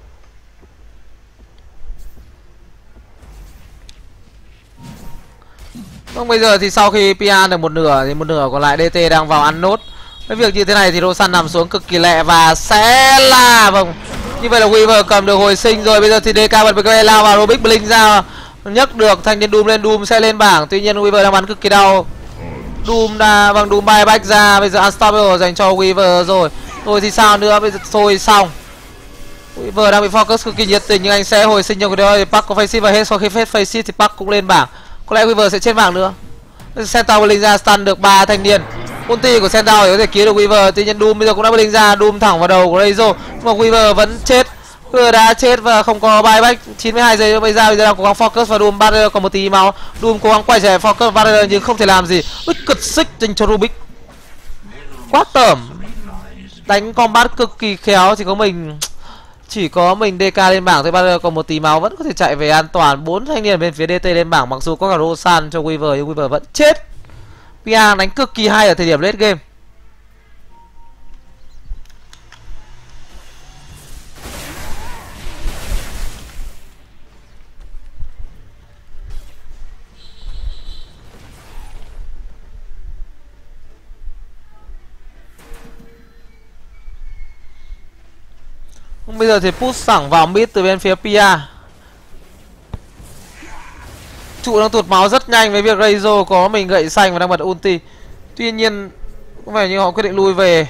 Vâng, bây giờ thì sau khi Pia ăn được một nửa thì một nửa còn lại đê tê đang vào ăn nốt. Cái việc như thế này thì Roshan nằm xuống cực kỳ lẹ và sẽ là vâng. Như vậy là Weaver cầm được hồi sinh rồi. Bây giờ thì đê ca bật cái lao vào Rubik Blink ra nhấc được thanh niên Doom lên. Doom sẽ lên bảng. Tuy nhiên Weaver đang bắn cực kỳ đau. Doom đã vâng Doom bay back ra. Bây giờ Unstoppable dành cho Weaver rồi. Rồi thì sao nữa, bây giờ thôi xong. Weaver đang bị focus cực kỳ nhiệt tình nhưng anh sẽ hồi sinh trong cái đó. Thì Park có face và hết sau khi hết face thì Park cũng lên bảng. Có lẽ Weaver sẽ trên bảng nữa. Centaur Blink ra stun được ba thanh niên. Ulti của Centaur có thể cứu được Weaver. Tuy nhiên Doom bây giờ cũng đã Blink ra. Doom thẳng vào đầu của Razor. Nhưng mà Weaver vẫn chết. Weaver đã chết và không có buyback. chín mươi hai giây bây giờ bây giờ đang cố gắng focus vào Doom. Barrier còn một tí máu. Doom cố gắng quay trở lại focus vào Barrier nhưng không thể làm gì. Ui, cực xích dành cho Rubik. Quá tởm. Đánh combat cực kỳ khéo. Chỉ có mình Chỉ có mình đê ca lên bảng thôi. Barrier còn một tí máu vẫn có thể chạy về an toàn. Bốn thanh niên bên phía đê tê lên bảng. Mặc dù có cả Roshan cho Weaver nhưng Weaver vẫn chết. Pia đánh cực kỳ hay ở thời điểm late game. Bây giờ thì push thẳng vào mid từ bên phía Pia. Trụ đang tụt máu rất nhanh với việc Razor có mình gậy xanh và đang bật ulti. Tuy nhiên có vẻ như họ quyết định lui về.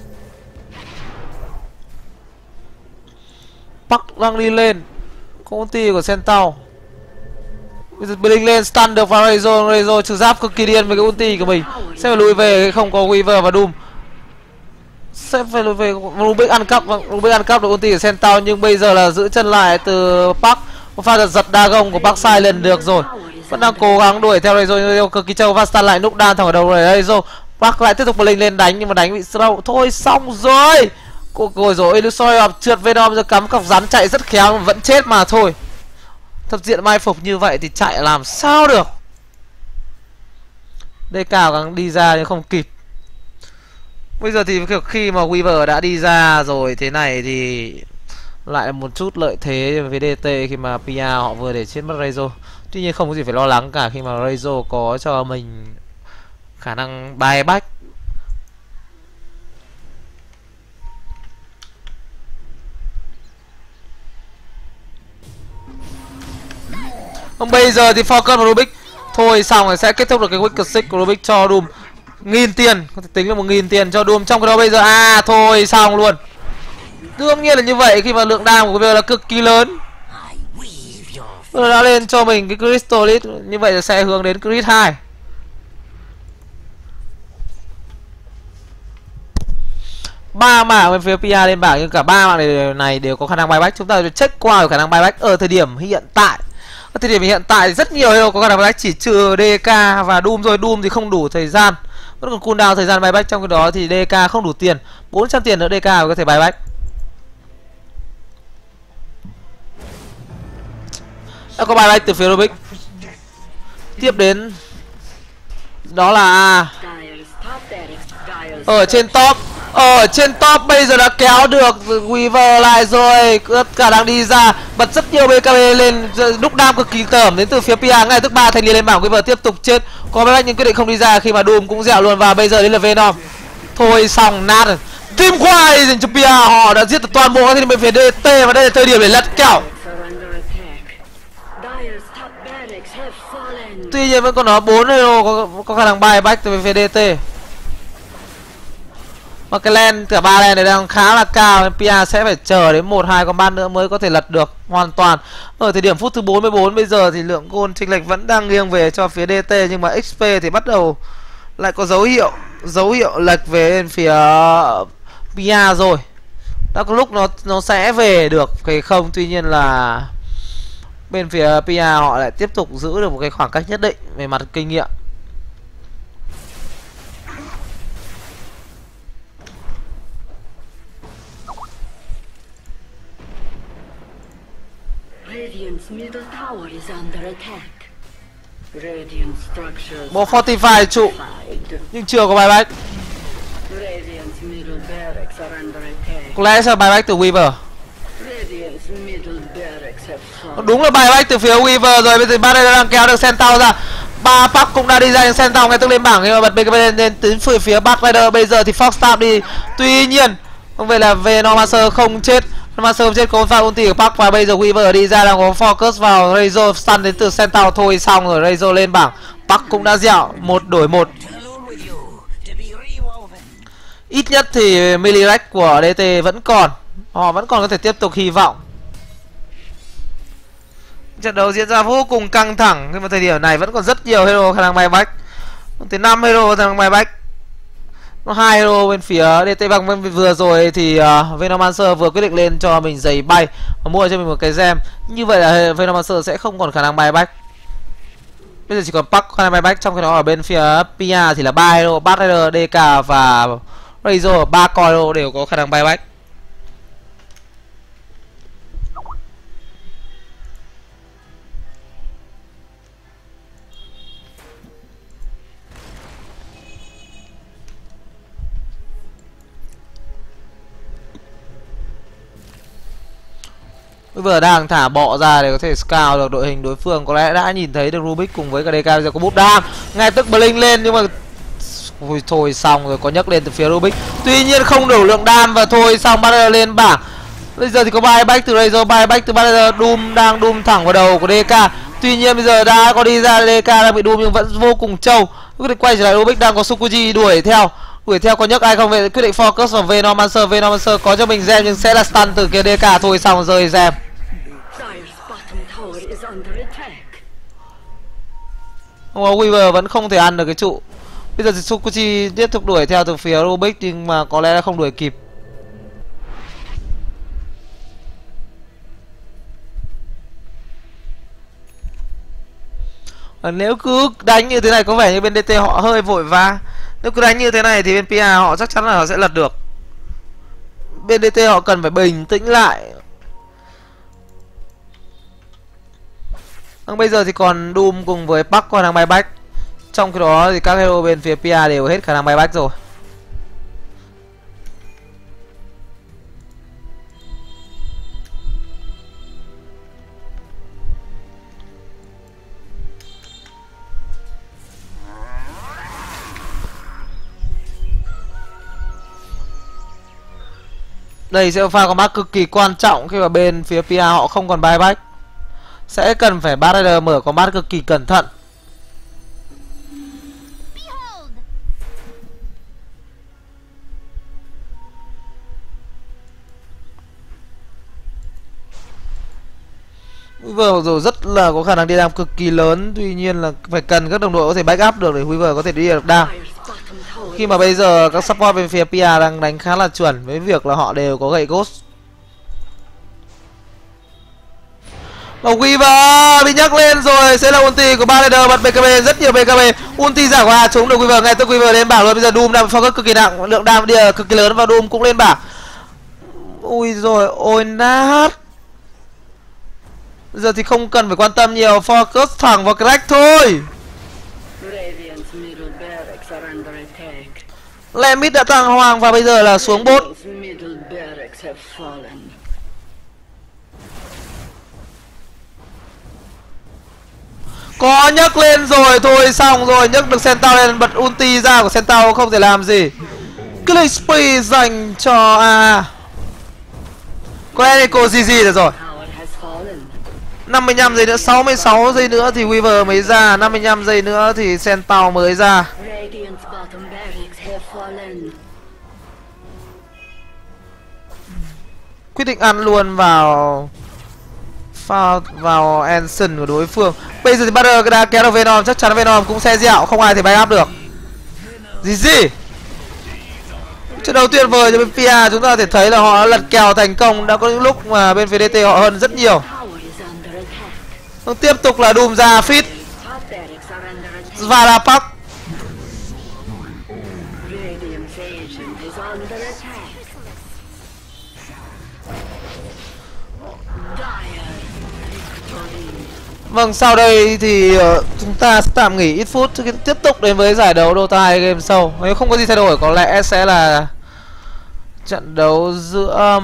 Park đang đi lên. Có ulti của Centaur. Bây giờ Blink lên stun được vào Razor. Razor trừ giáp cực kỳ điên với cái ulti của mình. Sẽ phải lui về không có Weaver và Doom. Sẽ phải lui về. Rubik ăn cắp. Rubik ăn cắp được ulti của Centaur. Nhưng bây giờ là giữ chân lại từ Park. Một pha giật giật Dagon của Park Silent được rồi. Vẫn đang cố gắng đuổi theo Razor cực kỳ trâu và stun lại nút đan thẳng vào đầu rồi Razor. Park lại tiếp tục Blink lên đánh nhưng mà đánh bị slow. Thôi xong rồi. Cô rồi rồi Illusory trượt Venom rồi cắm cọc rắn chạy rất khéo mà vẫn chết mà thôi. Thập diện mai phục như vậy thì chạy làm sao được. Đây cao gắng đi ra nhưng không kịp. Bây giờ thì kiểu khi mà Weaver đã đi ra rồi thế này thì lại một chút lợi thế với đê tê khi mà pê e họ vừa để chết mất Reizo. Tuy nhiên không có gì phải lo lắng cả khi mà Reizo có cho mình khả năng bài bách. Không, bây giờ thì Focus và Rubik. Thôi xong rồi sẽ kết thúc được cái Wicked Six của Rubik cho Doom. Nghìn tiền, có thể tính là một nghìn tiền cho Doom. Trong cái đó bây giờ, à thôi xong luôn. Đương nhiên là như vậy khi mà lượng đam của bây là cực kỳ lớn. Bây giờ đã lên cho mình cái Crystal Lead. Như vậy là sẽ hướng đến Crit hai. Ba mạng bên phía pê e lên bảng nhưng cả ba mạng này, này đều có khả năng buyback. Chúng ta check qua khả năng buyback ở thời điểm hiện tại. Ở thời điểm hiện tại thì rất nhiều hero có khả năng buyback, chỉ trừ đê ca và Doom rồi. Doom thì không đủ thời gian, vẫn còn cooldown thời gian buyback. Trong cái đó thì đê ca không đủ tiền, bốn trăm tiền nữa đê ca có thể buyback. Đã có buyback từ phía Rubik. Tiếp đến đó là ở trên top. Ở trên top bây giờ đã kéo được Weaver lại rồi, cả đang đi ra, bật rất nhiều bê ca bê lên, đúc đam cực kỳ tởm đến từ phía pê e. Ngay tức ba thành liền lên bảng, Weaver tiếp tục chết. Có buyback nhưng quyết định không đi ra khi mà Doom cũng dẻo luôn. Và bây giờ đến là Venom. Thôi xong nát rồi. Team khoai dành cho pê e, họ đã giết được toàn bộ các team bên phía đê tê và đây là thời điểm để lật kèo. Tuy nhiên vẫn còn nó bốn hero có, có khả năng buyback từ phía đê tê. Và cái lane, cả ba lane này đang khá là cao nên pê e sẽ phải chờ đến một hai con ban nữa mới có thể lật được hoàn toàn. Ở thời điểm phút thứ bốn mươi bốn bây giờ thì lượng gold chênh lệch vẫn đang nghiêng về cho phía đê tê, nhưng mà ích pê thì bắt đầu lại có dấu hiệu dấu hiệu lệch về bên phía pê e rồi. Đã có lúc nó nó sẽ về được cái không, tuy nhiên là bên phía pê e họ lại tiếp tục giữ được một cái khoảng cách nhất định về mặt kinh nghiệm. Bộ Fortify trụ nhưng chưa có buyback. Có lẽ sẽ buyback từ Weaver. Đúng là buyback từ phía Weaver rồi. Bây giờ ba đây đang kéo được Centaur ra. Ba Park cũng đã đi ra nhưng Centaur ngay tức lên bảng nhưng mà bật bê ca bê lên đến phía phía Dark Rider. Bây giờ thì Fox tạm đi. Tuy nhiên không phải là Venomancer không chết. Venomancer không chết, có pha ulti của Park và bây giờ Weaver đi ra đang có focus vào Reizo, stun đến từ Centaur. Thôi xong rồi, Reizo lên bảng. Park cũng đã dẻo một đổi một. Ít nhất thì Milirex của đê tê vẫn còn, họ vẫn còn có thể tiếp tục hy vọng. Trận đấu diễn ra vô cùng căng thẳng nhưng mà thời điểm này vẫn còn rất nhiều hero khả năng buyback. Tới năm hero khả năng buyback. Nó hai hero bên phía đê tê. Bằng vừa rồi thì uh, Venomancer vừa quyết định lên cho mình giày bay và mua cho mình một cái gem. Như vậy là Venomancer sẽ không còn khả năng buyback. Bây giờ chỉ còn Park khả năng buyback, trong khi đó ở bên phía pê e thì là ba hero, Dark Rider, đê ca và Reizo, ba con hero đều có khả năng buyback. Bây giờ đang thả bọ ra để có thể scout được đội hình đối phương. Có lẽ đã nhìn thấy được Rubik cùng với cả đê ca. Bây giờ có búp đam, ngay tức Blink lên nhưng mà Ôi, thôi xong rồi, có nhấc lên từ phía Rubik. Tuy nhiên không đủ lượng đam và thôi xong, Barrier lên bảng. Bây giờ thì có buyback từ Reizo, buyback từ Barrier. Doom đang Doom thẳng vào đầu của đê ca. Tuy nhiên bây giờ đã có đi ra, đê ca đang bị Doom nhưng vẫn vô cùng trâu. Quyết định quay trở lại, Rubik đang có Sukuji đuổi theo. Đuổi theo có nhấc ai không về, quyết định focus vào Venomancer. Venomancer có cho mình gem nhưng sẽ là stun từ kia đê ca. Thôi xong rơi gem. Không, Weaver vẫn không thể ăn được cái trụ. Bây giờ thì Sukuji tiếp tục đuổi theo từ phía Rubik nhưng mà có lẽ là không đuổi kịp. Nếu cứ đánh như thế này có vẻ như bên đê tê họ hơi vội vã. Nếu cứ đánh như thế này thì bên pê a họ chắc chắn là họ sẽ lật được. Bên đê tê họ cần phải bình tĩnh lại. Bây giờ thì còn Doom cùng với Park còn đang bay back. Trong khi đó thì các hero bên phía pê a đều hết khả năng bay back rồi. Đây sẽ pha combat cực kỳ quan trọng khi mà bên phía pê a họ không còn buyback. Sẽ cần phải Bad Rider mở combat cực kỳ cẩn thận. Weaver rồi rất là có khả năng đi đam cực kỳ lớn. Tuy nhiên là phải cần các đồng đội có thể back up được để Weaver có thể đi được đam. Khi mà bây giờ các support bên phía pê a đang đánh khá là chuẩn với việc là họ đều có gậy Ghost. Và Weaver bị nhắc lên rồi, sẽ là ulti của Bad Rider, bật bê ca bê, rất nhiều bê ca bê. Ulti giả qua trúng được Weaver, ngay tức Weaver lên bảng luôn. Bây giờ Doom đang focus cực kỳ nặng, lượng đam đi cực kỳ lớn và Doom cũng lên bảng. Ui rồi, ôi nát. Bây giờ thì không cần phải quan tâm nhiều, focus thẳng vào crack thôi. Lẹ mid đã tăng hoàng và bây giờ là xuống bot. Có nhấc lên rồi, thôi xong rồi, nhấc được Centaur lên, bật ulti ra của Centaur không thể làm gì. Click speed dành cho A. Có Echo giê giê được rồi. năm mươi lăm giây nữa, sáu mươi sáu giây nữa thì Weaver mới ra, năm mươi lăm giây nữa thì Centaur mới ra. Quyết định ăn luôn vào pha vào Anson của đối phương. Bây giờ thì Butter đã kéo được Venom, chắc chắn Venom cũng sẽ dẹo, không ai thể bay up được. Gì gì? Trận đấu tuyệt vời cho bên pê a, chúng ta có thể thấy là họ đã lật kèo thành công, đã có những lúc mà bên phía đê tê họ hơn rất nhiều. Tiếp tục là Doom ra fit và là Park. Vâng, sau đây thì uh, chúng ta sẽ tạm nghỉ ít phút trước khi tiếp tục đến với giải đấu Dota hai Game Show. Nếu không có gì thay đổi có lẽ sẽ là trận đấu giữa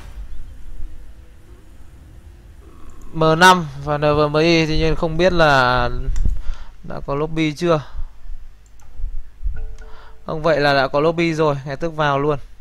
em năm và en vê em i. Tuy nhiên không biết là đã có lobby chưa. Không, vậy là đã có lobby rồi, ngay tức vào luôn.